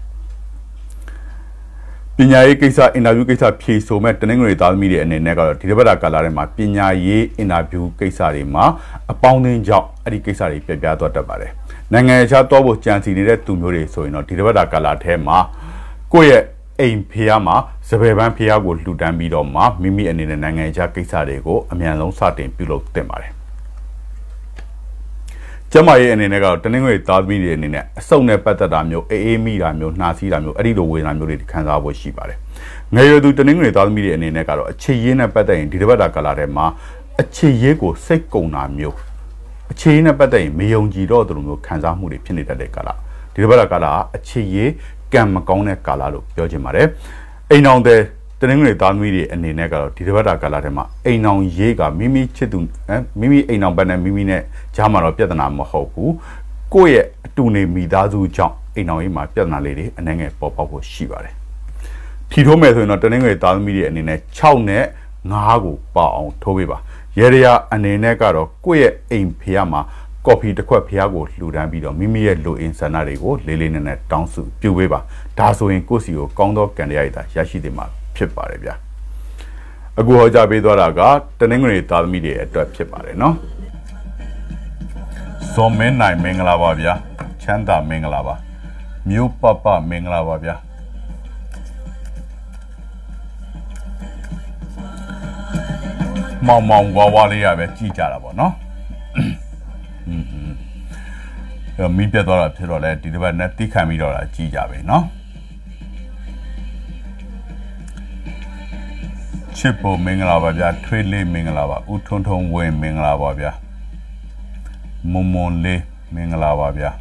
ပညာရေးကိစ္စအင်တာဗျူးကိစ္စဖြေဆိုမဲ့တနင်္ဂနွေသားသမီးတွေအနေနဲ့ကတော့ဒီတစ်ပတ်တာကာလထဲမှာပညာရေးအင်တာဗျူးကိစ္စတွေမှာအပေါင်းအသင်းကြောင့်အဲ့ဒီကိစ္စတွေပြပြသွားတတ်ပါတယ်နိုင်ငံခြားသွားဖို့ကြံစီနေတဲ့သူမျိုးတွေဆိုရင်တော့ဒီတစ်ပတ်တာကာလထဲမှာကိုယ့်ရဲ့အိမ်ဖေးမှာစပယ်ပန်းဖေးကိုလှူဒန်းပြီးတော့မှမိမိအနေနဲ့နိုင်ငံခြားကိစ္စတွေကိုအမြန်ဆုံးစတင်ပြုလုပ်သင့်ပါတယ်ကျမရဲ့အနေနဲ့ကတော့တနင်္ဂနွေသားသမီးတွေအနေနဲ့အဆုတ်နဲ့ပတ်သက်တာမျိုးအေးအေးမိတာမျိုးနှာစီးတာမျိုးအဲ့ဒီလိုဝေဒနာမျိုးတွေခံစားဖို့ရှိပါတယ်ငယ်ရွယ်သူတနင်္ဂနွေသားသမီးတွေအနေနဲ့ကတော့အခြေရေးနဲ့ပတ်သက်ရင်ဒီတစ်ပတ်တာကာလထဲမှာအခြေရေးကိုစိတ်ကုံတာမျိုးအခြေရေးနဲ့ပတ်သက်ရင်မယုံကြည်တော့သူတို့မျိုးခံစားမှုတွေဖြစ်နေတတ်တဲ့ကာလဒီတစ်ပတ်တာကာလကအခြေရေးကံမကောင်းတဲ့ကာလလို့ပြောချင်ပါတယ်အိမ်အောင်တဲ့တနင်္ဂနွေသားသမီးတွေအနေနဲ့ကတော့ဒီတစ်ပတ်တာကာလထဲမှာအိမ်အောင်ရေးကမိမိချစ်သူမိမိအိမ်အောင်ပတ်နဲ့မိမိနဲ့ကြားမှာတော့ပြဿနာမဟုတ်ဘူးကိုယ့်ရဲ့အတူနေမိသားစုကြောင့်အိမ်အောင်ရေးမှာပြဿနာလေးတွေအနှဲငယ်ပေါ်ပေါက်ဖို့ရှိပါတယ်ထီထိုးမယ်ဆိုရင်တော့တနင်္ဂနွေသားသမီးတွေအနေနဲ့၆နဲ့၅ကိုပေါအောင်ထိုးပေးပါရေရရအနေနဲ့ကတော့ကိုယ့်ရဲ့အိမ်ဖေးမှာကော်ဖီတစ်ခွက်ဖျားကိုလှူဒန်းပြီးတော့မိမိရဲ့လူအင်ဆန္ဒတွေကိုလေးလေးနက်နက်တောင်းစုပြုပေးပါဒါဆိုရင်ကိုယ့်စီကိုကောင်းသောကံတရားရတာရရှိတယ်မှာဖြစ်ပါတယ်ဗျာအခုဟောကြားပေးသွားတာကတနင်္ဂနွေသားသမီးတွေအတွက်ဖြစ်ပါတယ်နော်ဇော်မင်းနိုင်မင်္ဂလာပါဗျာချမ်းသာမင်္ဂလာပါမျိုးပပမင်္ဂလာပါဗျာမောင်မောင်ဝါဝါလေးရပဲကြည်ကြတာပေါ့နော်อืมမိပြတ်သွားတာဖြစ်တော့လဲဒီတစ်ပတ်နဲ့တိခံပြီးတော့လာကြည်ကြပဲနော်ချစ်ဖို့မင်္ဂလာပါဗျာထွေးလေးမင်္ဂလာပါဦးထွန်းထွန်းဝင်းမင်္ဂလာပါဗျာမွန်မွန်လေးမင်္ဂလာပါဗျာ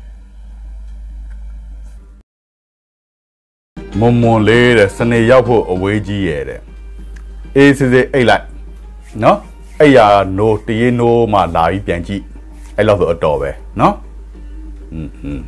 မွန်မွန်လေးတဲ့စနေရောက်ဖို့အဝေးကြီးရဲ့တဲ့အေးစစ်စစ်အိတ်လိုက်နော်အဲ့ရနိုးတရေနိုးမှလာပြီးပြန်ကြည့်အဲ့လောက်ဆိုအတော်ပဲနော်อืมอืม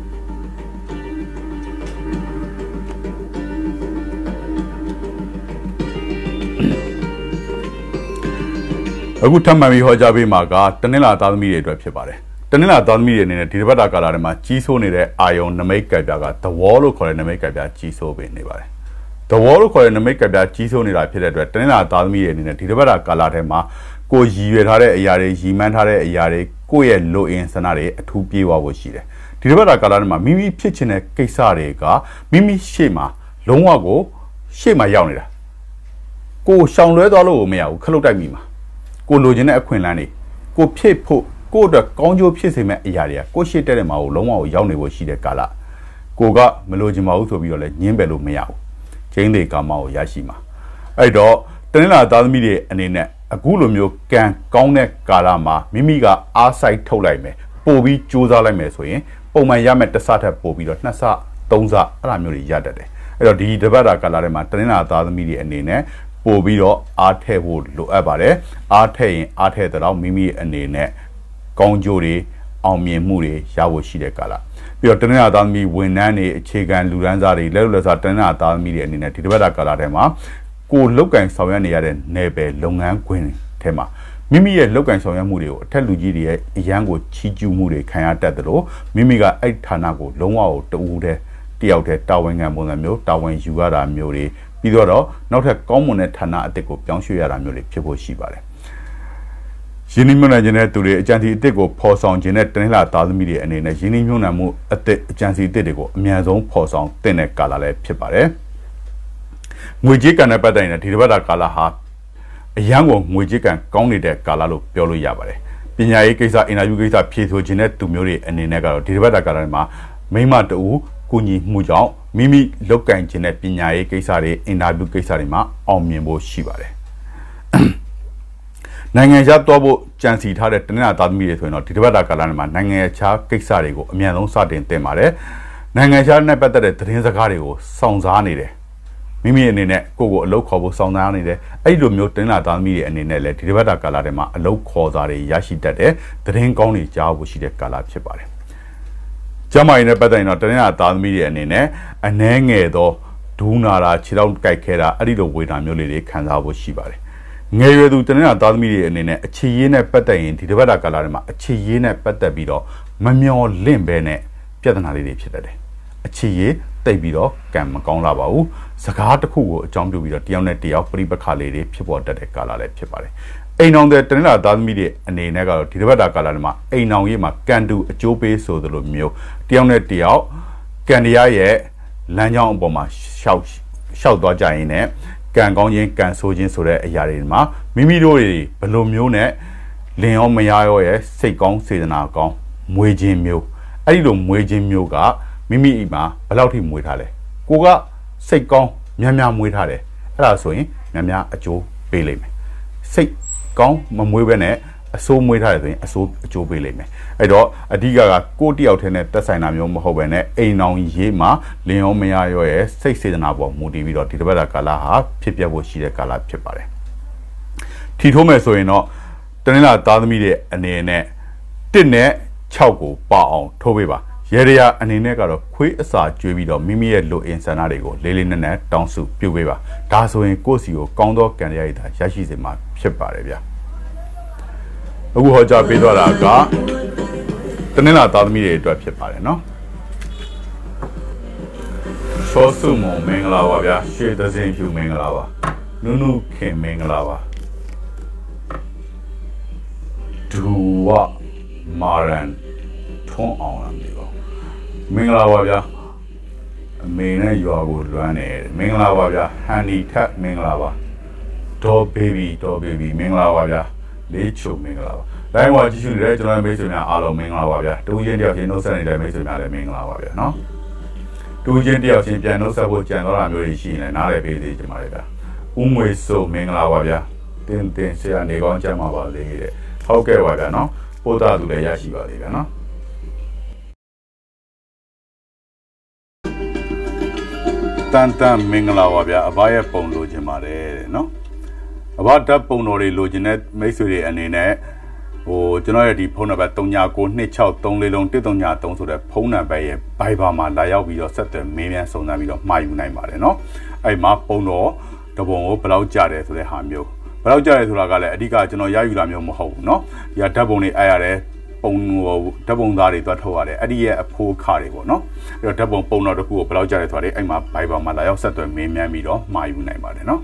အခုထပ်မံပြီးဟောကြားပေးမှာကတနင်္လာသားသမီးတွေအတွက်ဖြစ်ပါတယ်တနင်္လာသားသမီးတွေအနေနဲ့ဒီတစ်ပတ်တာကာလထဲမှာကြီးစိုးနေတဲ့အာယုံနမိတ်ကပ်ပြားကသဝေါလို့ခေါ်တဲ့နမိတ်ကပ်ပြားကြီးစိုးပေးနေပါတယ်သဝေါလို့ခေါ်တဲ့နမိတ်ကပ်ပြားကြီးစိုးနေတာဖြစ်တဲ့အတွက်တနင်္လာသားသမီးတွေအနေနဲ့ဒီတစ်ပတ်တာကာလထဲမှာကိုရည်ရွယ်ထားတဲ့အရာတွေရည်မှန်းထားတဲ့အရာတွေကိုယ့်ရဲ့လိုအင်ဆန္ဒတွေအထူးပြေဝဖို့ရှိတယ်ဒီတစ်ပတ်တာကာလထဲမှာမိမိဖြစ်ချင်တဲ့ကိစ္စတွေကမိမိရှေ့မှာလုံးဝကိုရှေ့မှာရောက်နေတာကိုရှောင်လွဲသွားလို့မရဘူးခလုတ်တိုက်မိမှာကိုလိုချင်တဲ့အခွင့်အလမ်းတွေကိုဖြစ်ဖို့ကိုအတွက်ကောင်းကျိုးဖြစ်စေမဲ့အရာတွေကကိုရှေ့တက်တဲ့မှာကိုလုံးဝကိုရောက်နေဖို့ရှိတဲ့ကာလကိုကမလိုချင်ပါဘူးဆိုပြီးတော့လည်းညင်းပယ်လို့မရဘူးချင်းတွေကာမကိုရရှိမှာအဲ့တော့တနင်္လာသားသမီးတွေအနေနဲ့အခုလိုမျိုးကံကောင်းတဲ့ကာလမှာမိမိကအားစိုက်ထုတ်လိုက်မယ်ပို့ပြီးစူးစမ်းလိုက်မယ်ဆိုရင်ပုံမှန်ရမယ့်တစ်ဆထပ်ပို့ပြီးတော့နှစ်ဆသုံးဆအဲ့လိုမျိုးတွေရတတ်တယ်အဲ့တော့ဒီတပတ်တာကာလထဲမှာတနင်္လာသားသမီးတွေအနေနဲ့ပို့ပြီးတော့အားထည့်ဖို့လိုအပ်ပါတယ်အားထည့်ရင်အားထည့်တဲ့တော့မိမိအနေနဲ့ကောင်းကျိုးတွေအောင်မြင်မှုတွေရဖို့ရှိတဲ့ကာလပြီးတော့တနင်္လာသားသမီးဝန်ထမ်းတွေအခြေခံလူတန်းစားတွေလက်လွတ်လက်စားတနင်္လာသားသမီးတွေအနေနဲ့ဒီတပတ်တာကာလထဲမှာကိုလုတ်ကင်ဆောင်ရွက်နေရတဲ့နယ်ပယ်လုပ်ငန်းခွင်ထဲမှာမိမိရဲ့လုတ်ကင်ဆောင်ရွက်မှုတွေကိုအထက်လူကြီးတွေရဲ့အရန်ကိုချီးကျူးမှုတွေခံရတတ်တယ်လို့မိမိကအဲ့ဌာနကိုလုံးဝကိုတူးတဲ့တယောက်တည်းတာဝန်ခံပုံစံမျိုးတာဝန်ယူရတာမျိုးတွေပြီးတော့နောက်ထပ်ကောင်းမွန်တဲ့ဌာနအသစ်ကိုပြောင်းရွှေ့ရတာမျိုးတွေဖြစ်ဖို့ရှိပါတယ်ရင်းနှီးမြှုပ်နှံခြင်းတဲ့သူတွေအကြံစီအသစ်ကိုဖော်ဆောင်ခြင်းတဲ့တနင်္လာသားသမီးတွေအနေနဲ့ရင်းနှီးမြှုပ်နှံမှုအသစ်အကြံစီအသစ်တွေကိုအများဆုံးဖော်ဆောင်သင့်တဲ့ကာလလည်းဖြစ်ပါတယ်ငွေကြေးကံနဲ့ပတ်သက်ရင်ဒီတစ်ပတ်တာကာလဟာအရန်ကိုငွေကြေးကံကောင်းနေတဲ့ကာလလို့ပြောလို့ရပါတယ်ပညာရေးကိစ္စအင်တာဗျူးကိစ္စဖြေဆိုခြင်းတဲ့သူမျိုးတွေအနေနဲ့ကတော့ဒီတစ်ပတ်တာကာလမှာမိမတူကိုညီမှုကြောင့်မိမိလောက်ကင်ခြင်းတဲ့ပညာရေးကိစ္စတွေအင်တာဗျူးကိစ္စတွေမှာအောင်မြင်ဖို့ရှိပါတယ်နိုင်ငံခြားသွားဖို့ကြံစီထားတဲ့တနင်္လာသားသမီးတွေဆိုရင်တော့ဒီတစ်ပတ်တာကာလမှာနိုင်ငံခြားကိစ္စတွေကိုအမြန်ဆုံးစတင်သင်ပါတယ်နိုင်ငံခြားနဲ့ပတ်သက်တဲ့သတင်းစကားတွေကိုစောင့်စားနေတယ်မိမိအနေနဲ့ကိုယ့်ကိုအလုပ်ခေါ်ဖို့စောင့်စားနေတယ်အဲ့လိုမျိုးတင်လာသားသမီးတွေအနေနဲ့လည်းဒီတစ်ပတ်တာကာလထဲမှာအလုပ်ခေါ်စာတွေရရှိတတ်တဲ့သတင်းကောင်းတွေကြားဖို့ရှိတဲ့ကာလဖြစ်ပါတယ်ကျမကြီးနဲ့ပတ်သက်ရင်တော့တင်လာသားသမီးတွေအနေနဲ့အနှဲငယ်သောဒူးနာတာခြေထောက်ကိုက်ခဲတာအဲ့ဒီလိုဝေဒနာမျိုးလေးတွေခံစားဖို့ရှိပါတယ်ငယ်ရွယ်သူတင်လာသားသမီးတွေအနေနဲ့အခြေရေးနဲ့ပတ်သက်ရင်ဒီတစ်ပတ်တာကာလထဲမှာအခြေရေးနဲ့ပတ်သက်ပြီးတော့မမျော်လင့်ဘဲနဲ့ပြဿနာလေးတွေဖြစ်တတ်တယ်အခြေရေးတိတ်ပြီးတော့ကံမကောင်းလာပါဘူးစကားတစ်ခုကိုအကြောင်းပြုပြီးတော့တယောက်နဲ့တယောက်ပြိပခါလေးတွေဖြစ်ပေါ်တတ်တဲ့ကာလလည်းဖြစ်ပါတယ်အိမ်အောင်တဲ့တနင်္လာသားသမီးတွေအနေနဲ့ကတော့ဒီတစ်ပတ်တာကာလတွေမှာအိမ်အောင်ရေးမှာကံတူအကျိုးပေးဆိုသလိုမျိုးတယောက်နဲ့တယောက်ကံတရားရဲ့လမ်းကြောင်းအပေါ်မှာရှောက်ရှောက်သွားကြရင်လည်းကံကောင်းခြင်းကံဆိုးခြင်းဆိုတဲ့အရာတွေမှာမိမိတို့တွေဘယ်လိုမျိုးနဲ့လင်ရောမယားရောရဲ့စိတ်ကောင်းစေတနာကောင်းမွေခြင်းမျိုးအဲ့ဒီလိုမွေခြင်းမျိုးကမိမိအိမ်မှာဘယ်လောက်ထိမွေးထားလဲကိုကစိတ်ကောင်းများများမွေးထားတယ်အဲ့ဒါဆိုရင်များများအကျိုးပေးလိမ့်မယ်စိတ်ကောင်းမမွေးဘဲနဲ့အစိုးမွေးထားတယ်ဆိုရင်အစိုးအကျိုးပေးလိမ့်မယ်အဲ့တော့အဓိကကကိုတယောက်တည်းနဲ့တက်ဆိုင်တာမျိုးမဟုတ်ဘဲနဲ့အိမ်အောင်ရေးမှာလင်ရောမယားရောရဲ့စိတ်စေတနာပေါ်မူတည်ပြီးတော့ဒီတစ်ပတ်တာကာလဟာဖြစ်ပျက်ဖို့ရှိတဲ့ကာလဖြစ်ပါတယ်ထီထိုးမယ်ဆိုရင်တော့တနင်္လာသားသမီးတွေအနေနဲ့တစ်နဲ့ခြောက်ကိုပါအောင်ထိုးပေးပါရေရရအနေနဲ့ကတော့ခွေးအစာကျွေးပြီးတော့မိမိရဲ့လိုအင်ဆန္ဒတွေကိုလေးလေးနက်နက်တောင်းစုပြုပေးပါဒါဆိုရင်ကိုယ့်စီကိုကောင်းသောကံရည်သာရရှိစေမှာဖြစ်ပါတယ်ဗျာအခုဟောကြားပေးသွားတာကတနင်္လာသားသမီးတွေအတွက်ဖြစ်ပါတယ်နော်ချောစုမုံမင်္ဂလာပါဗျာရွှေသစင်ဖြူမင်္ဂလာပါနုနုခင်မင်္ဂလာပါဒူဝမာရန်ထွန်းအောင်လာပြီပါမင်္ဂလာပါဗျာအမေနဲ့ရွာကိုလွမ်းနေမင်္ဂလာပါဗျာဟန်နီထက်မင်္ဂလာပါဒေါ်ဘေဘီဒေါ်ဘေဘီမင်္ဂလာပါဗျာလေးချုံမင်္ဂလာပါတိုင်းဝါကြည့်ရှုနေတဲ့ကျွန်တော်မိတ်ဆွေများအားလုံးမင်္ဂလာပါဗျာတူချင်းတယောက်ချင်းနှုတ်ဆက်နေတဲ့မိတ်ဆွေများလည်းမင်္ဂလာပါဗျာနော်တူချင်းတယောက်ချင်းပြန်နှုတ်ဆက်ဖို့ကြံတော့တာမျိုးတွေရှိရင်လည်းနားလည်ပေးသေးချင်ပါတယ်ဗျာဦးငွေစိုးမင်္ဂလာပါဗျာတင်းတင်းဆရာနေကောင်းကြမှာပါလေတဲ့ဟုတ်ကဲ့ပါဗျာနော်ပို့တာသူလည်းရရှိပါသေးဗျာနော်တန်တန်မင်္ဂလာပါဗျာအဘရဲ့ပုံလိုချင်ပါတယ်တဲ့နော်အဘဓာတ်ပုံတော်တွေလိုချင်တဲ့မိတ်ဆွေတွေအနေနဲ့ဟိုကျွန်တော်ရဲ့ဒီဖုန်းနံပါတ်၃၉၉၂၆၃၄လုံး၁၃ည၃ဆိုတဲ့ဖုန်းနံပါတ်ရဲ့ Viber မှာလာရောက်ပြီးတော့ဆက်သွယ်မေးမြန်းစုံစမ်းပြီးတော့မှာယူနိုင်ပါတယ်နော်အဲ့မှာပုံတော်တပုံကိုဘယ်လောက်ကြတယ်ဆိုတဲ့ဟာမျိုးဘယ်လောက်ကြတယ်ဆိုတာကလည်းအဓိကကျွန်တော်ရယူတာမျိုးမဟုတ်ဘူးเนาะဒီကဓာတ်ပုံတွေအားရတယ်ပုံဟိုဓာတ်ပုံသားတွေသွားထုတ်ရတယ်အဲ့ဒီရဲ့အဖိုးခါတွေပေါ့เนาะအဲ့တော့ဓာတ်ပုံပုံတော်တစ်ခုကိုဘယ်လောက်ကြတယ်ဆိုတာလေအဲ့မှာ Viber မှာလာရောက်ဆက်သွယ်မေးမြန်းပြီးတော့မှာယူနိုင်ပါတယ်เนาะ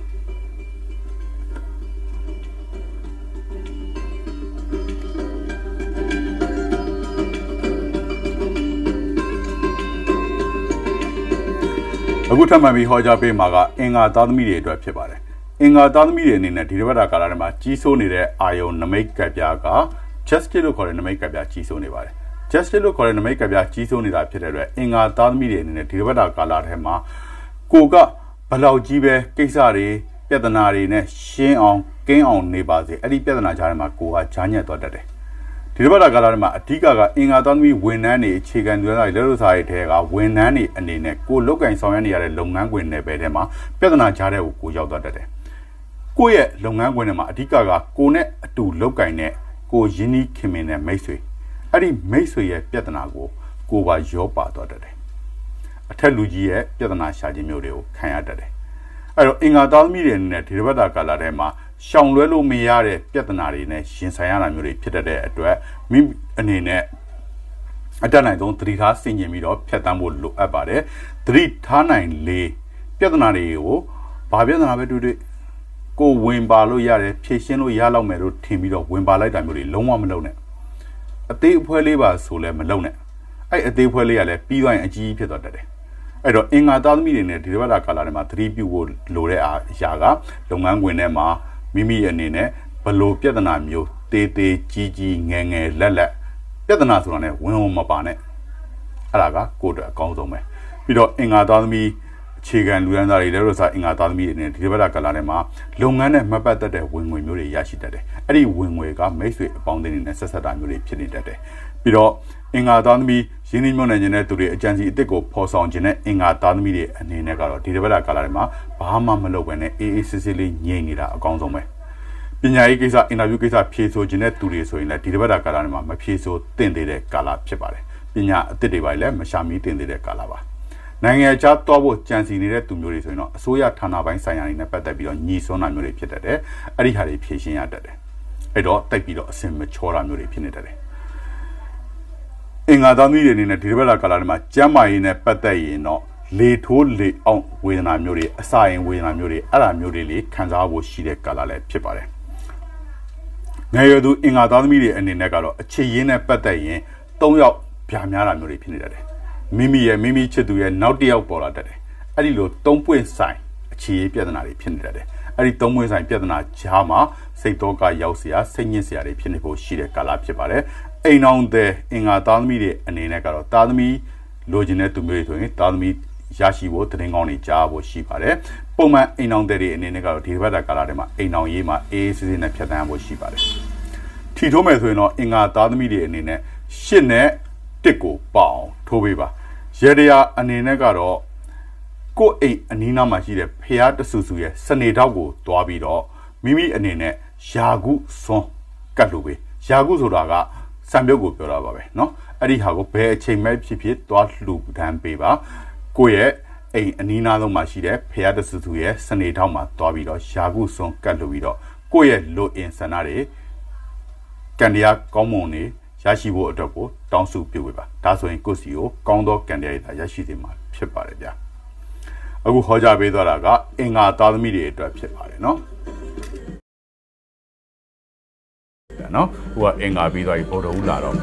အခုထပ်မံပြီးဟောကြားပေးမှာကအင်္ဂါသားသမီးတွေအတွက်ဖြစ်ပါတယ်အင်္ဂါသားသမီးတွေအနေနဲ့ဒီတစ်ပတ်တာကာလထဲမှာကြီးစိုးနေတဲ့အာယုံနမိတ်ကပ်ပြားက justice လို့ခေါ်တဲ့နမိတ်ကပ်ပြားကြီးစိုးနေပါတယ် justice လို့ခေါ်တဲ့နမိတ်ကပ်ပြားကြီးစိုးနေတာဖြစ်တဲ့အတွက်အင်္ဂါသားသမီးတွေအနေနဲ့ဒီတစ်ပတ်တာကာလထဲမှာကိုကဘလောက်ကြီးပဲကိစ္စတွေပြဿနာတွေနဲ့ရှင်းအောင်ကင်းအောင်နေပါစေအဲ့ဒီပြဿနာကြားထဲမှာကိုကဂျာညက်သွားတတ်တယ်ဒီတစ်ပတ်တာကာလထဲမှာအဓိကကအင်္ဂါသားသမီးဝန်ထမ်းတွေအခြေခံသူတွေလက်လို့စားရတဲ့ကဝန်ထမ်းတွေအနေနဲ့ကိုလုတ်ကင်ဆောင်ရွက်နေရတဲ့လုပ်ငန်းခွင်နယ်ပယ်ထဲမှာပြဿနာကြားတဲ့ကိုကိုရောက်သွားတတ်တယ်ကိုယ့်ရဲ့လုပ်ငန်းခွင်ထဲမှာအဓိကကကိုနဲ့အတူလုတ်ကင်တဲ့ကိုရင်းနှီးခင်မင်တဲ့မိတ်ဆွေအဲ့ဒီမိတ်ဆွေရဲ့ပြဿနာကိုကိုပါရောပါသွားတတ်တယ်အထက်လူကြီးရဲ့ပြဿနာရှာခြင်းမျိုးတွေကိုခံရတတ်တယ်အဲ့တော့အင်္ဂါသားသမီးတွေအနေနဲ့ဒီတစ်ပတ်တာကာလထဲမှာရှောင်လွဲလို့မရတဲ့ပြဿနာတွေနဲ့ရင်ဆိုင်ရတာမျိုးတွေဖြစ်တတ်တဲ့အတွက်မိအနေနဲ့အတက်နိုင်ဆုံးသတိထားဆင်ခြင်ပြီးတော့ဖြတ်တန်းဖို့လိုအပ်ပါတယ်သတိထားနိုင်လေပြဿနာတွေကိုဘာပြဿနာပဲတွေ့တွေ့ကိုဝင်ပါလို့ရတယ်ဖြည့်ရှင်းလို့ရလောက်မယ်လို့ထင်ပြီးတော့ဝင်ပါလိုက်တာမျိုးတွေလုံးဝမလုပ်နဲ့အသေးအဖွဲလေးပါဆိုလဲမလုပ်နဲ့အဲ့အသေးအဖွဲလေးကလည်းပြီးသွားရင်အကြီးကြီးဖြစ်သွားတတ်တယ်အဲ့တော့အင်္ဂါသားသမီးတွေနဲ့ဒီတစ်ပတ်တာကာလထဲမှာသတိပြုဖို့လိုတဲ့အရာကလုပ်ငန်းခွင်ထဲမှာမိမိအနေနဲ့ဘလို့ပြဿနာမျိုးတေးသေးကြီးကြီးငယ်ငယ်လက်လက်ပြဿနာဆိုတာနဲ့ဝင်ဝင်မပါနဲ့အဲ့ဒါကကိုယ့်အတွက်အကောင်းဆုံးပဲပြီးတော့အင်္ဂါသားသမီးအခြေခံလူရန်သားတွေလည်းလို့ဆိုအင်္ဂါသားသမီးတွေနဲ့ဒီတစ်ပတ်တာကာလထဲမှာလုပ်ငန်းနဲ့မပတ်သက်တဲ့ဝင်ငွေမျိုးတွေရရှိတတ်တယ်အဲ့ဒီဝင်ငွေကမိတ်ဆွေအပေါင်းအသင်းတွေနဲ့ဆက်ဆက်တာမျိုးတွေဖြစ်နေတတ်တယ်ပြီးတော့အင်္ဂါသားသမီးရင်းနှီးမြှုပ်နှံခြင်းတဲ့သူတွေအကြံစီအစ်စ်ကိုဖော်ဆောင်ခြင်းနဲ့အင်္ဂါသားသမီးတွေအနေနဲ့ကတော့ဒီတစ်ပတ်တာကာလထဲမှာဘာမှမလုပ်ဘဲနဲ့အေးအေးဆေးဆေးလေးငြိမ်နေတာအကောင်းဆုံးပဲပညာရေးကိစ္စအင်တာဗျူးကိစ္စဖြေဆိုခြင်းတဲ့သူတွေဆိုရင်လည်းဒီတစ်ပတ်တာကာလထဲမှာမဖြေဆိုသင့်သေးတဲ့ကာလဖြစ်ပါတယ်ပညာအစ်စ်တွေပါလည်းမရှာမီသင့်သေးတဲ့ကာလပါနိုင်ငံခြားသွားဖို့ကြံစီနေတဲ့သူမျိုးတွေဆိုရင်တော့အစိုးရဌာနပိုင်းဆိုင်ရာတွေနဲ့ပတ်သက်ပြီးတော့ညီစွန်းတာမျိုးတွေဖြစ်တတ်တယ်အဲ့ဒီဟာတွေဖြေရှင်းရတတ်တယ်အဲ့တော့တိုက်ပြီးတော့အစင်မချောတာမျိုးတွေဖြစ်နေတတ်တယ်အင်္ဂါသားမျိုးတွေအနေနဲ့ဒီတစ်ပတ်တာကာလထဲမှာကျန်းမာရေးနဲ့ပတ်သက်ရင်တော့လေထိုးလေအောင်ဝေဒနာမျိုးတွေအစာရင်ဝေဒနာမျိုးတွေအဲ့ဒါမျိုးတွေလေးခံစားဖို့ရှိတဲ့ကာလလည်းဖြစ်ပါတယ်ငယ်ရွယ်သူအင်္ဂါသားသမီးတွေအနေနဲ့ကတော့အခြေရင်းနဲ့ပတ်သက်ရင်၃ယောက်ဗျာများတာမျိုးတွေဖြစ်နေတတ်တယ်မိမိရဲ့မိမိချစ်သူရဲ့နောက်တစ်ယောက်ပေါ်လာတတ်တယ်အဲ့ဒီလိုသုံးပွင့်ဆိုင်အခြေရေးပြဿနာတွေဖြစ်နေတတ်တယ်အဲ့ဒီသုံးပွင့်ဆိုင်ပြဿနာကြားမှာစိတ်တော့ကရောက်เสียစိတ်ညစ်เสียတွေဖြစ်နေဖို့ရှိတဲ့ကာလဖြစ်ပါတယ်အိမ်အောင်တဲ့အင်္ဂါသားသမီးတွေအနေနဲ့ကတော့သားသမီးလိုချင်တဲ့သူမျိုးတွေဆိုရင်သားသမီးရရှိဖို့တရင်ကောင်းတွေကြားဖို့ရှိပါတယ်ပုံမှန်အိမ်အောင်တဲ့တွေအနေနဲ့ကတော့ဒီဘက်တာကာလထဲမှာအိမ်အောင်ရေးမှာအေးစစ်စစ်နဲ့ဖြတ်သန်းဖို့ရှိပါတယ်ထီထိုးမယ်ဆိုရင်တော့အင်္ဂါသားသမီးတွေအနေနဲ့ရှစ်နဲ့တစ်ကိုပေါအောင်ထိုးပေးပါရေတရာအနေနဲ့ကတော့ကိုယ့်အိမ်အနီးနားမှာရှိတဲ့ဖျားတဆူဆူရဲ့စနေတောက်ကိုတွားပြီးတော့မိမိအနေနဲ့ယာကုစွန်းကတ်လို့ပဲယာကုဆိုတာကစံပြုတ်ကိုပြောတာပါပဲเนาะအဲ့ဒီဟာကိုဘယ်အချိန်မှဖြစ်ဖြစ်တွားလှူဒန်းပေးပါကိုယ့်ရဲ့အိမ်အနီးနားဆုံးမှာရှိတဲ့ဖျားတဆူဆူရဲ့စနေတောက်မှာတွားပြီးတော့ယာကုစွန်းကတ်လို့ပြီးတော့ကိုယ့်ရဲ့လိုအင်ဆန္ဒတွေကံတရားကောင်းမွန်နေရရှိဖို့အတွက်ကိုတောင်းစုပြုပေးပါဒါဆိုရင်ကိုယ့်စီကိုကောင်းသောကံတရားတွေရရှိစေမှာဖြစ်ပါတယ်ဗျာအခုဟောကြားပေးသွားတာကအင်္ဂါသားသမီးတွေအတွက်ဖြစ်ပါတယ်เนาะနော်ဟိုကအင်္ဂါပြီးသွားပြီပေါ်တော်ဦးလာတော့မယ်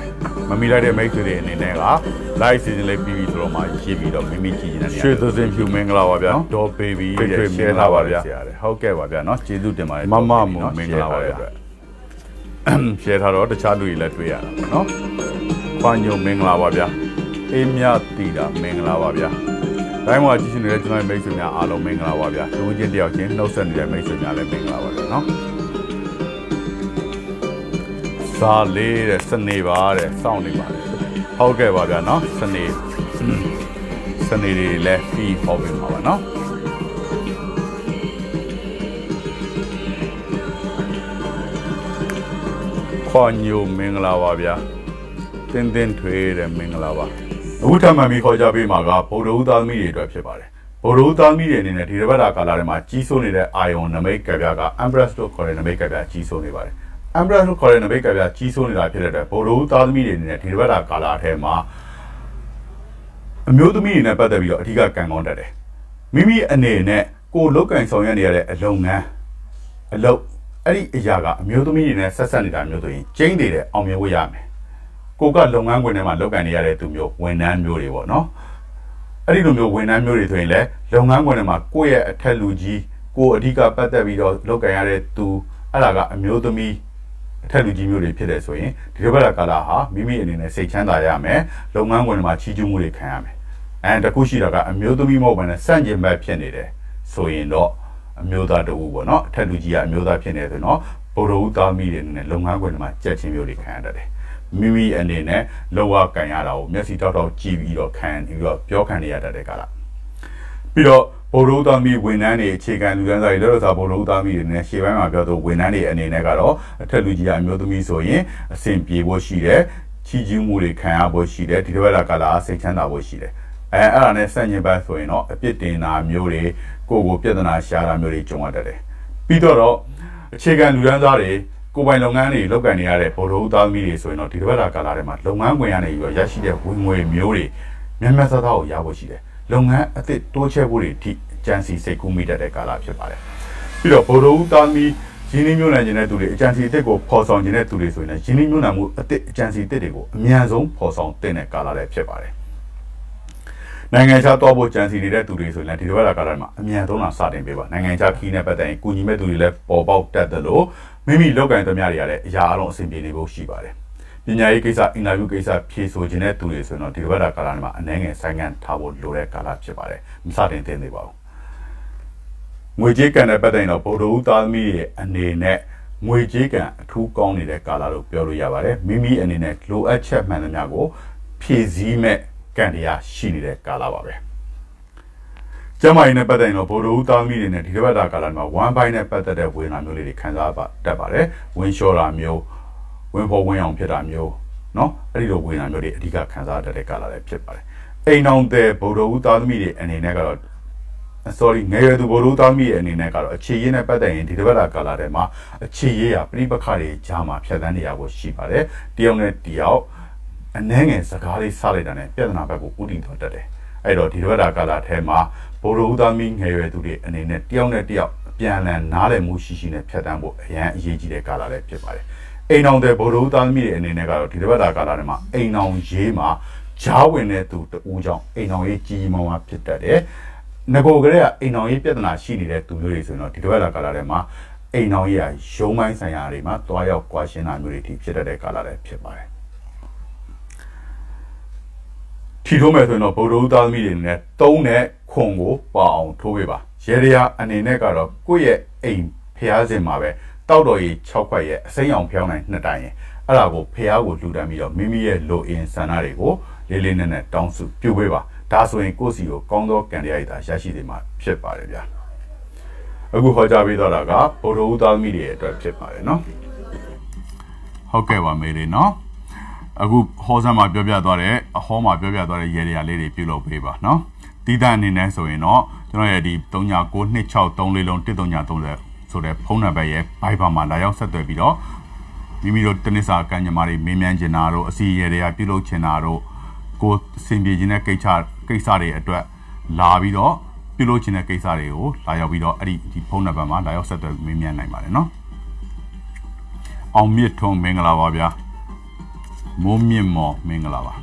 မမီလိုက်တဲ့မိတ်ဆွေတွေအနေနဲ့က live season လေးပြီးပြီးဆိုတော့မှရေးပြီးတော့မိမိကြည့်နေတဲ့နေရာရွှေသွစင်ဖြူမင်္ဂလာပါဗျာဒေါ်ဘေဘီရဲ့ share ထားပါဗျာဟုတ်ကဲ့ပါဗျာနော်ကျေးဇူးတင်ပါတယ်မမမမင်္ဂလာပါဗျာ share ထားတော့တခြားလူတွေလည်းတွေ့ရတာပေါ့နော်ခွန်ညုံမင်္ဂလာပါဗျာအေးမြတီတာမင်္ဂလာပါဗျာတိုင်းမှာကြည့်နေတဲ့ကျွန်တော်မိတ်ဆွေများအားလုံးမင်္ဂလာပါဗျာလူချင်းတယောက်ချင်းနှုတ်ဆက်နေတဲ့မိတ်ဆွေများလည်းမင်္ဂလာပါဗျာနော်စာလေးတဲ့စနေပါတဲ့စောင့်နေပါတယ်ဟုတ်ကဲ့ပါဗျာနော်စနေစနေတွေလည်းပြီးဟောပေးမှာပါနော်ခွန်ညိုမင်္ဂလာပါဗျာတင်းတင်းထွေးတဲ့မင်္ဂလာပါအခုထပ်မှန်ပြီးခေါ်ကြပေးမှာကဗုဒ္ဓဦးသားသမီးတွေအတွက်ဖြစ်ပါတယ်ဗုဒ္ဓဦးသားသမီးတွေအနေနဲ့ဒီတစ်ပတ်တာကာလထဲမှာကြီးစိုးနေတဲ့အာယုံနမိတ်ကပြက Empress လို့ခေါ်တဲ့နမိတ်ကပြကြီးစိုးနေပါတယ် Empress လို့ခေါ်တဲ့နမိတ်ကပြကြီးစိုးနေတာဖြစ်တဲ့အတွက်ဗုဒ္ဓဦးသားသမီးတွေအနေနဲ့ဒီတစ်ပတ်တာကာလထဲမှာအမျိုးသမီးတွေနဲ့ပတ်သက်ပြီးတော့အထူးကကံကောင်းတတ်တယ်မိမိအနေနဲ့ကိုလုတ်ကင်ဆောင်ရွက်နေရတဲ့အလုပ်ငန်းအလုပ်အဲ့ဒီအရာကအမျိုးသမီးတွေနဲ့ဆက်ဆက်နေတာမျိုးဆိုရင်ကျင်းနေတဲ့အောင်မြင်ဖို့ရမယ်ကိုကလုပ်ငန်းခွင်ထဲမှာလုပ်ကင်နေရတဲ့သူမျိုးဝန်ထမ်းမျိုးတွေပေါ့နော်အဲ့ဒီလိုမျိုးဝန်ထမ်းမျိုးတွေဆိုရင်လည်းလုပ်ငန်းခွင်ထဲမှာကိုယ့်ရဲ့အထက်လူကြီးကိုအဓိကပတ်သက်ပြီးတော့လုပ်ကင်ရတဲ့သူအဲ့ဒါကအမျိုးသမီးအထက်လူကြီးမျိုးတွေဖြစ်တယ်ဆိုရင်ဒီဘက်ကကာလဟာမိမိအနေနဲ့စိတ်ချမ်းသာရမယ်လုပ်ငန်းခွင်ထဲမှာချီးကျူးမှုတွေခံရမယ်အဲတခုရှိတာကအမျိုးသမီးမဟုတ်ဘဲနဲ့စန့်ကျင်ဘက်ဖြစ်နေတယ်ဆိုရင်တော့အမျိုးသားတူပေါ့နော်အထက်လူကြီးကအမျိုးသားဖြစ်နေတယ်ဆိုတော့ဗုဒ္ဓဦးသားမိတွေနဲ့လုပ်ငန်းခွင်ထဲမှာကြက်ချင်းမျိုးတွေခံရတတ်တယ်မိမိအနေနဲ့လောကကန်ရတာကိုမျက်စိတောက်တောက်ကြည့်ပြီးတော့ခံပြီးတော့ပြောခံနေရတတ်တဲ့ကာလပြီးတော့ဗုဒ္ဓဦးသားမိဝန်ထမ်းတွေအခြေခံလူတန်းစားတွေလောလောဆယ်ဗုဒ္ဓဦးသားမိတွေနဲ့ရှေ့ပိုင်းမှာပြောသူဝန်ထမ်းတွေအနေနဲ့ကတော့အထက်လူကြီးကအမျိုးသမီးဆိုရင်အဆင်ပြေဖို့ရှိတယ်ချီးကျူးမှုတွေခံရဖို့ရှိတယ်ဒီတစ်ပတ်ကာလအစိတ်ချမ်းသာဖို့ရှိတယ်အဲအဲ့ဒါနဲ့စန့်ကျင်ဘက်ဆိုရင်တော့အပြစ်တင်တာမျိုးတွေကိုကိုပြဿနာရှာတာမျိုးတွေကြုံရတတ်တယ်ပြီးတော့အခြေခံလူတန်းစားတွေကိုပိုင်လုပ်ငန်းတွေလုပ်ကိုင်နေရတဲ့ဗုဒ္ဓဦးသားသမီးတွေဆိုရင်တော့ဒီတစ်ပတ်ကာလထဲမှာလုပ်ငန်းခွင်ရနေပြီးတော့ရရှိတဲ့ဝင်ငွေမျိုးတွေများများစားစားကိုရဖို့ရှိတယ်လုပ်ငန်းအသစ်တိုးချဲ့ဖို့တွေအထိကြံစီစိတ်ကူးမိတတ်တဲ့ကာလဖြစ်ပါတယ်ပြီးတော့ဗုဒ္ဓဦးသားသမီးရင်းနှီးမြှုပ်နှံခြင်းတဲ့သူတွေအကြံစီအသစ်ကိုဖော်ဆောင်ခြင်းတဲ့သူတွေဆိုရင်ရင်းနှီးမြှုပ်နှံမှုအသစ်အကြံစီအသစ်တွေကိုအမြန်ဆုံးဖော်ဆောင်တဲ့ကာလလည်းဖြစ်ပါတယ်နိုင်ငံခြားသွားဖို့ကြံစီနေတဲ့သူတွေဆိုရင်ဒီတစ်ပတ်ကာလမှာအမြန်ဆုံးလာစတင်ပေးပါနိုင်ငံခြားခီးနဲ့ပတ်သက်ရင်ကုညီမဲ့သူတွေလည်းပေါ်ပေါက်တတ်တယ်လို့မိမိလောက်ကန်သမျှတွေရတဲ့အရာအလုံးအဆင်ပြေနေဖို့ရှိပါတယ်ပညာရေးကိစ္စအင်တာဗျူးကိစ္စဖြေဆိုခြင်းတဲ့သူတွေဆိုရင်တော့ဒီတစ်ပတ်ကာလမှာအနည်းငယ်ဆိုင်ငံထားဖို့လိုတဲ့ကာလဖြစ်ပါတယ်မစတင်သင့်သေးပါဘူးငွေကြေးကန်တဲ့ပတ်သက်ရင်တော့ဗုဒ္ဓဦးသားသမီးရဲ့အနေနဲ့ငွေကြေးကန်အထူးကောင်းနေတဲ့ကာလလို့ပြောလို့ရပါတယ်မိမိအနေနဲ့လိုအပ်ချက်မှန်သမျှကိုဖြည့်ဆည်းမဲ့ကန်တရားရှိနေတဲ့ကာလပါပဲကျမကြီးနဲ့ပတ်သက်ရင်တော့ဗိုလ်တော်ဦးသားသမီးတွေနဲ့ဒီတစ်ပတ်တာကာလမှာဝမ်ပိုင်းနဲ့ပတ်သက်တဲ့ဝေဒနာမျိုးလေးတွေခံစားပါတတ်ပါတယ်ဝင်းလျှော်တာမျိုးဝင်းပေါ်ဝင်းအောင်ဖြစ်တာမျိုးเนาะအဲ့ဒီလိုဝေဒနာမျိုးတွေအဓိကခံစားတတ်တဲ့ကာလလည်းဖြစ်ပါတယ်အိမ်အောင်တဲ့ဗိုလ်တော်ဦးသားသမီးတွေအနေနဲ့ကတော့ sorry ငယ်ရွယ်သူဗိုလ်တော်ဦးသားသမီးတွေအနေနဲ့ကတော့အခြေရင်းနဲ့ပတ်သက်ရင်ဒီတစ်ပတ်တာကာလထဲမှာအခြေရရပြိပခါတွေကြားမှာဖြတ်သန်းနေရဖို့ရှိပါတယ်တယောက်နဲ့တယောက်အနှဲငယ်စကားလေးစလိုက်တာနဲ့ပြဿနာဘက်ကိုဥတည်သွားတတ်တယ်အဲ့တော့ဒီတစ်ပတ်တာကာလထဲမှာဗိုလ်တော်ဦးသားသမီးငယ်ရွယ်သူတွေအနေနဲ့တယောက်နဲ့တယောက်ပြန်လည်နားလည်မှုရှိရှိနဲ့ဖြတ်သန်းဖို့အရန်အရေးကြီးတဲ့ကာလလည်းဖြစ်ပါတယ်အိမ်အောင်တဲ့ဗိုလ်တော်ဦးသားသမီးတွေအနေနဲ့ကတော့ဒီတစ်ပတ်တာကာလထဲမှာအိမ်အောင်ရေးမှာဂျားဝင်တဲ့သူတူကြောင့်အိမ်အောင်ရေးကြီးကြီးမားမားဖြစ်တတ်တယ်ငကိုကလေးကအိမ်အောင်ရေးပြဿနာရှိနေတဲ့သူမျိုးတွေဆိုရင်တော့ဒီတစ်ပတ်တာကာလထဲမှာအိမ်အောင်ရေးကရုံးပိုင်းဆိုင်ရာတွေမှာတွားရောက်ကွာရှင်းတာမျိုးတွေဖြစ်တတ်တဲ့ကာလလည်းဖြစ်ပါတယ်ထီထိုးမယ်ဆိုရင်တော့ဗုဒ္ဓဦးသားသမီးတွေနဲ့တုံးတဲ့ခွန်ကိုပါအောင်ထိုးပေးပါရေရရာအနေနဲ့ကတော့ကိုယ့်ရဲ့အိမ်ဖျားစင်မှာပဲတောက်တော်ကြီး၆ခွက်ရဲ့အစိမ်းအောင်ဖျောင်းနိုင်နှစ်တိုင်ရင်အဲ့ဒါကိုဖျားကိုလှူဒန်းပြီးတော့မိမိရဲ့လိုအင်ဆန္ဒတွေကိုလေးလေးနက်နက်တောင်းစုပြုပေးပါဒါဆိုရင်ကိုယ့်စီကိုကောင်းသောကံတရားရည်သာရရှိနေမှာဖြစ်ပါတယ်ဗျာအခုဟောကြားပေးတော့တာကဗုဒ္ဓဦးသားသမီးတွေအတွက်ဖြစ်ပါတယ်နော်ဟုတ်ကဲ့ပါမေလေးနော်အခုဟောစမ်းမှာပြောပြသွားတဲ့အဟောမှာပြောပြသွားတဲ့ရေရရာလေးတွေပြုလုပ်ပေးပါနော်တီးတန့်အနေနဲ့ဆိုရင်တော့ကျွန်တော်ရဲ့ဒီ၃ည၉၂၆၃လေးလုံးတစ်၃ည၃၀ဆိုတဲ့ဖုန်းနံပါတ်ရဲ့ Viber မှာလာရောက်ဆက်သွယ်ပြီးတော့မိမိတို့တနစ်စာကံကြမ္မာတွေမေးမြန်းချင်တာတို့အစီရေရရာပြုလုပ်ချင်တာတို့ကိုစင်ပြေခြင်းတဲ့ကိစ္စကိစ္စတွေအတွက်လာပြီးတော့ပြုလုပ်ချင်တဲ့ကိစ္စတွေကိုလာရောက်ပြီးတော့အဲ့ဒီဒီဖုန်းနံပါတ်မှာလာရောက်ဆက်သွယ်မေးမြန်းနိုင်ပါတယ်နော်အောင်မြင့်ထွန်းမင်္ဂလာပါဗျာမိုးမြင့်မော်မင်္ဂလာပါ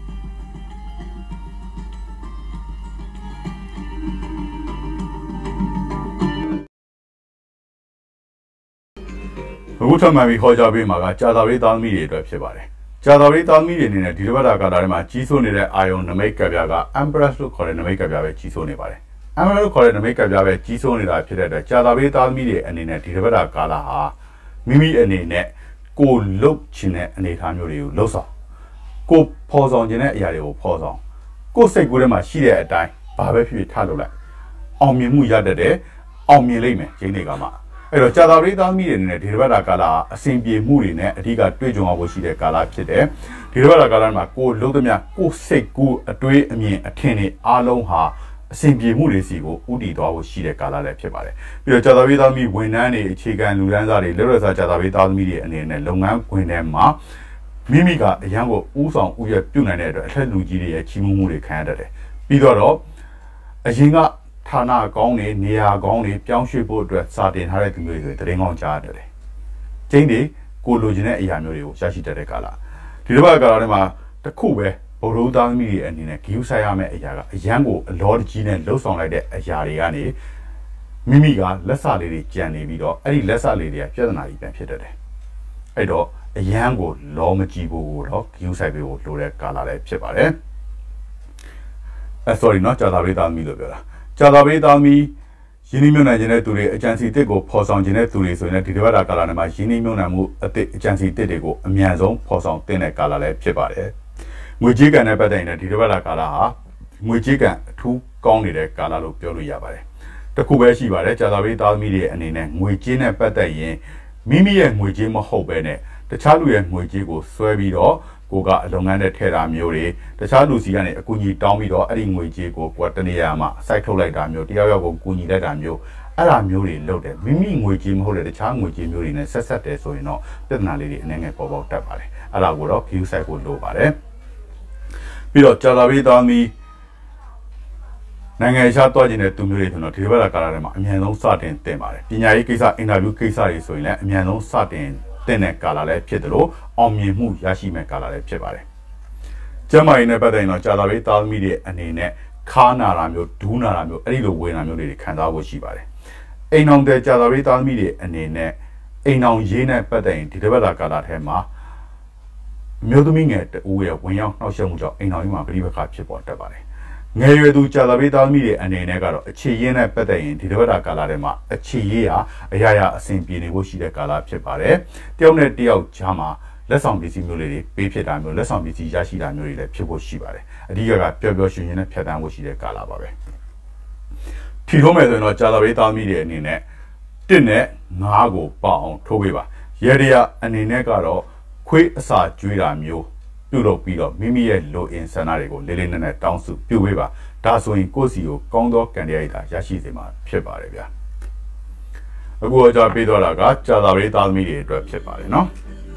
အခုထပ်မံပြီးခေါ်ကြပေးမှာကကြာသာရေးသားသမီးတွေအတွက်ဖြစ်ပါတယ်ကြာသာရေးသားသမီးတွေအနေနဲ့ဒီတစ်ပတ်တာကာလထဲမှာကြီးစိုးနေတဲ့အာယုံနမိတ်ကပ်ပြားက Empress လို့ခေါ်တဲ့နမိတ်ကပ်ပြားပဲကြီးစိုးနေပါတယ် Empress လို့ခေါ်တဲ့နမိတ်ကပ်ပြားပဲကြီးစိုးနေတာဖြစ်တဲ့အတွက်ကြာသာရေးသားသမီးတွေအနေနဲ့ဒီတစ်ပတ်တာကာလဟာမိမိအနေနဲ့ကိုလုတ်ချင်တဲ့အနေအထားမျိုးတွေကိုလှုပ်ဆောင်ကိုဖော်ဆောင်ခြင်းတဲ့အရာတွေကိုဖော်ဆောင်ကိုစိတ်ကူးထဲမှာရှိတဲ့အတိုင်းဘာပဲဖြစ်ဖြစ်ထားလုပ်လိုက်အောင်မြင်မှုရတတ်တယ်အောင်မြင်လိမ့်မယ်ခြင်းတွေကမှအဲ့တော့ကြာသာရေးသားသမီးတွေအနေနဲ့ဒီတစ်ပတ်တာကာလအစဉ်ပြေမှုတွေနဲ့အဓိကတွေ့ကြုံရဖို့ရှိတဲ့ကာလဖြစ်တယ်ဒီတစ်ပတ်တာကာလမှာကိုလှုပ်သမျှကိုစိတ်ကူးအတွေးအမြင်အထင်တွေအားလုံးဟာအစဉ်ပြေမှုတွေစီကိုဥတည်သွားဖို့ရှိတဲ့ကာလလည်းဖြစ်ပါတယ်ပြီးတော့ကြာသာရေးသားသမီးဝန်ထမ်းတွေအခြေခံလူတန်းစားတွေလက်ရစားကြာသာရေးသားသမီးတွေအနေနဲ့လုပ်ငန်းခွင်ထဲမှာမိမိကအရန်ကိုဥဆောင်ဥရပြုတ်နိုင်တဲ့အတွက်အထက်လူကြီးတွေရဲ့ချီးမွမ်းမှုတွေခံရတတ်တယ်ပြီးတော့အရင်ကဌာနကောင်းတွေနေရာကောင်းတွေပြောင်းရွှေ့ဖို့အတွက်စာတင်ထားတဲ့သူမျိုးတွေဆိုရင်တရင်ကောင်းကြားရတယ်။ကျင်းတွေကိုလိုချင်တဲ့အရာမျိုးတွေကိုရရှိတတ်တဲ့ကာလဒီတစ်ပတ်ကာလထဲမှာတစ်ခုပဲဗုဒ္ဓသားသမီးတွေအနေနဲ့ဂရုစိုက်ရမယ့်အရာကအရန်ကိုအလောတကြီးနဲ့လှုပ်ဆောင်လိုက်တဲ့အရာတွေကနေမိမိကလက်စာလေးတွေကြံနေပြီးတော့အဲ့ဒီလက်စာလေးတွေကပြဿနာကြီးပြန်ဖြစ်တတ်တယ်။အဲ့တော့အရန်ကိုလောမကြည့်ဖို့တော့ဂရုစိုက်ပေးဖို့လိုတဲ့ကာလလည်းဖြစ်ပါတယ်။အဲ sorry နော်ကြာသာရေးသားသမီးလို့ပြောတာကြာသာရေးသားသမီးရင်းနှီးမြှုပ်နှံခြင်းတဲ့သူတွေအကြံစီတစ်ကိုဖော်ဆောင်ခြင်းတဲ့သူတွေဆိုရင်ဒီတစ်ပတ်တာကာလမှာရင်းနှီးမြှုပ်နှံမှုအသစ်အကြံစီတစ်တွေကိုအမြန်ဆုံးဖော်ဆောင်တဲ့ကာလလည်းဖြစ်ပါတယ်။ငွေကြေးကံနဲ့ပတ်သက်ရင်ဒီတစ်ပတ်တာကာလဟာငွေကြေးကံအထူးကောင်းနေတဲ့ကာလလို့ပြောလို့ရပါတယ်။တခုပဲရှိပါတယ်ကြာသာရေးသားသမီးတွေအနေနဲ့ငွေကြေးနဲ့ပတ်သက်ရင်မိမိရဲ့ငွေကြေးမဟုတ်ဘဲနဲ့တခြားလူရဲ့ငွေကြေးကိုဆွဲပြီးတော့ကိုကအလုပ်ငန်းနဲ့ထည့်တာမျိုးတွေတခြားလူစီကနေအကူအညီတောင်းပြီးတော့အဲ့ဒီငွေကြေးကိုကိုတနေရာမှာစိုက်ထုတ်လိုက်တာမျိုးတယောက်ယောက်ကိုကူညီလိုက်တာမျိုးအဲ့ဒါမျိုးတွေလုပ်တယ်မိမိငွေကြေးမဟုတ်တဲ့တခြားငွေကြေးမျိုးတွေနဲ့ဆက်ဆက်တယ်ဆိုရင်တော့ပြဿနာလေးတွေအနေငယ်ပေါ်ပေါက်တတ်ပါတယ်အဲ့ဒါကိုတော့ view site ကိုလိုပါတယ်ပြီးတော့ကြာသာရေးသားမီနိုင်ငံခြားသွားခြင်းတဲ့သူမျိုးတွေဆိုတော့ဒီဘက်ကကာလထဲမှာအမြန်ဆုံးစတင်တင်ပါတယ်ပညာရေးကိစ္စအင်တာဗျူးကိစ္စတွေဆိုရင်လည်းအမြန်ဆုံးစတင်တဲ့ကာလလည်းဖြစ်တယ်လို့အောင်မြင်မှုရရှိမဲ့ကာလလည်းဖြစ်ပါတယ်။ကျမကြီးနဲ့ပတ်သက်ရင်တော့ကြာသာရေးသားသမီးတွေအနေနဲ့ခါနာတာမျိုးဒူးနာတာမျိုးအဲ့ဒီလိုဝေနာမျိုးတွေခံစားဖို့ရှိပါတယ်။အိမ်အောင်တဲ့ကြာသာရေးသားသမီးတွေအနေနဲ့အိမ်အောင်ရေးနဲ့ပတ်သက်ရင်ဒီတစ်ပတ်တာကာလထဲမှာမျိုးသမီးငယ်တူရဲ့ဝင်ရောက်နှောက်ယှက်မှုကြောင့်အိမ်အောင်ကြီးမှာပြိပခါဖြစ်ပေါ်တတ်ပါတယ်။ငယ်ရွယ်သူကြာသာရေးသားသမီးတွေအနေနဲ့ကတော့အခြေရင်းနဲ့ပတ်သက်ရင်ဒီတစ်ပတ်တာကာလထဲမှာအခြေရေးဟာအရာရာအဆင်ပြေနေဖို့ရှိတဲ့ကာလဖြစ်ပါတယ်။တယောက်နဲ့တယောက်ကြားမှာလက်ဆောင်ပစ္စည်းမျိုးတွေပေးဖြစ်တာမျိုးလက်ဆောင်ပစ္စည်းရရှိတာမျိုးတွေလည်းဖြစ်ဖို့ရှိပါတယ်။အဓိကကပျော်ပျော်ရွှင်ရွှင်နဲ့ဖြတ်သန်းဖို့ရှိတဲ့ကာလပါပဲ။ထီထုံးမယ်ဆိုရင်တော့ကြာသာရေးသားသမီးတွေအနေနဲ့တစ်နဲ့ငါးကိုပေါအောင်ထိုးပေးပါ။ရေရအနေနဲ့ကတော့ခွေးအစာကျွေးတာမျိုးပြုလုပ်ပြီးတော့မိမိရဲ့လိုအင်ဆန္ဒတွေကိုလေးလေးနက်နက်တောင်းစုပြုပေးပါဒါဆိုရင်ကိုယ့်စီကိုကောင်းသောကံတရားရရှိစေမှာဖြစ်ပါတယ်ဗျာအခုအကြပေးတော့တာကကြာသာရေးသားသမီးတွေအတွက်ဖြစ်ပါတယ်နော်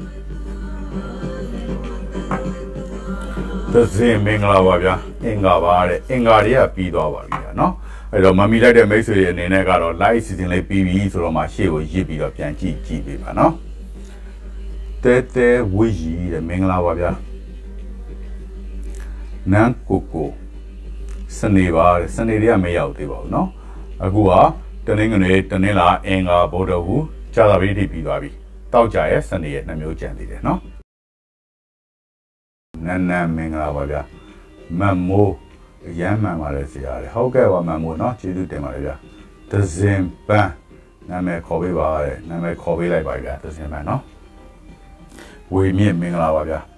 သဇင်မင်္ဂလာပါဗျာအင်္ဂါပါတဲ့အင်္ဂါတွေကပြီးသွားပါပြီဗျာနော်အဲ့တော့မမီလိုက်တဲ့မိတ်ဆွေတွေအနေနဲ့ကတော့ live season လေးပြီးပြီဆိုတော့မှရှေ့ကိုရစ်ပြီးတော့ပြန်ကြည့်ကြည့်ပေးပါနော်တဲတဲဝီကြီးတဲ့မင်္ဂလာပါဗျာနန်းကိုကိုစနေပါစနေတွေကမရောက်သေးပါဘူးเนาะအခုကတနင်္ဂနွေတနင်္လာအင်္ဂါဗုဒ္ဓဟူးကြာသပတေးထိပြီးသွားပြီတောက်ကြရဲ့စနေရဲ့နှမျိုးကြံသေးတယ်เนาะနန်းနန်းမင်္ဂလာပါဗျာမတ်မိုးရမ်းမှန်ပါလေဆရာလေဟုတ်ကဲ့ပါမတ်မိုးเนาะကျေးဇူးတင်ပါတယ်ဗျာဒဇင်ပန်းနာမည်ခေါ်ပေးပါတဲ့နာမည်ခေါ်ပေးလိုက်ပါဗျာဒဇင်ပန်းเนาะဝေမြင့်မင်္ဂလာပါဗျာ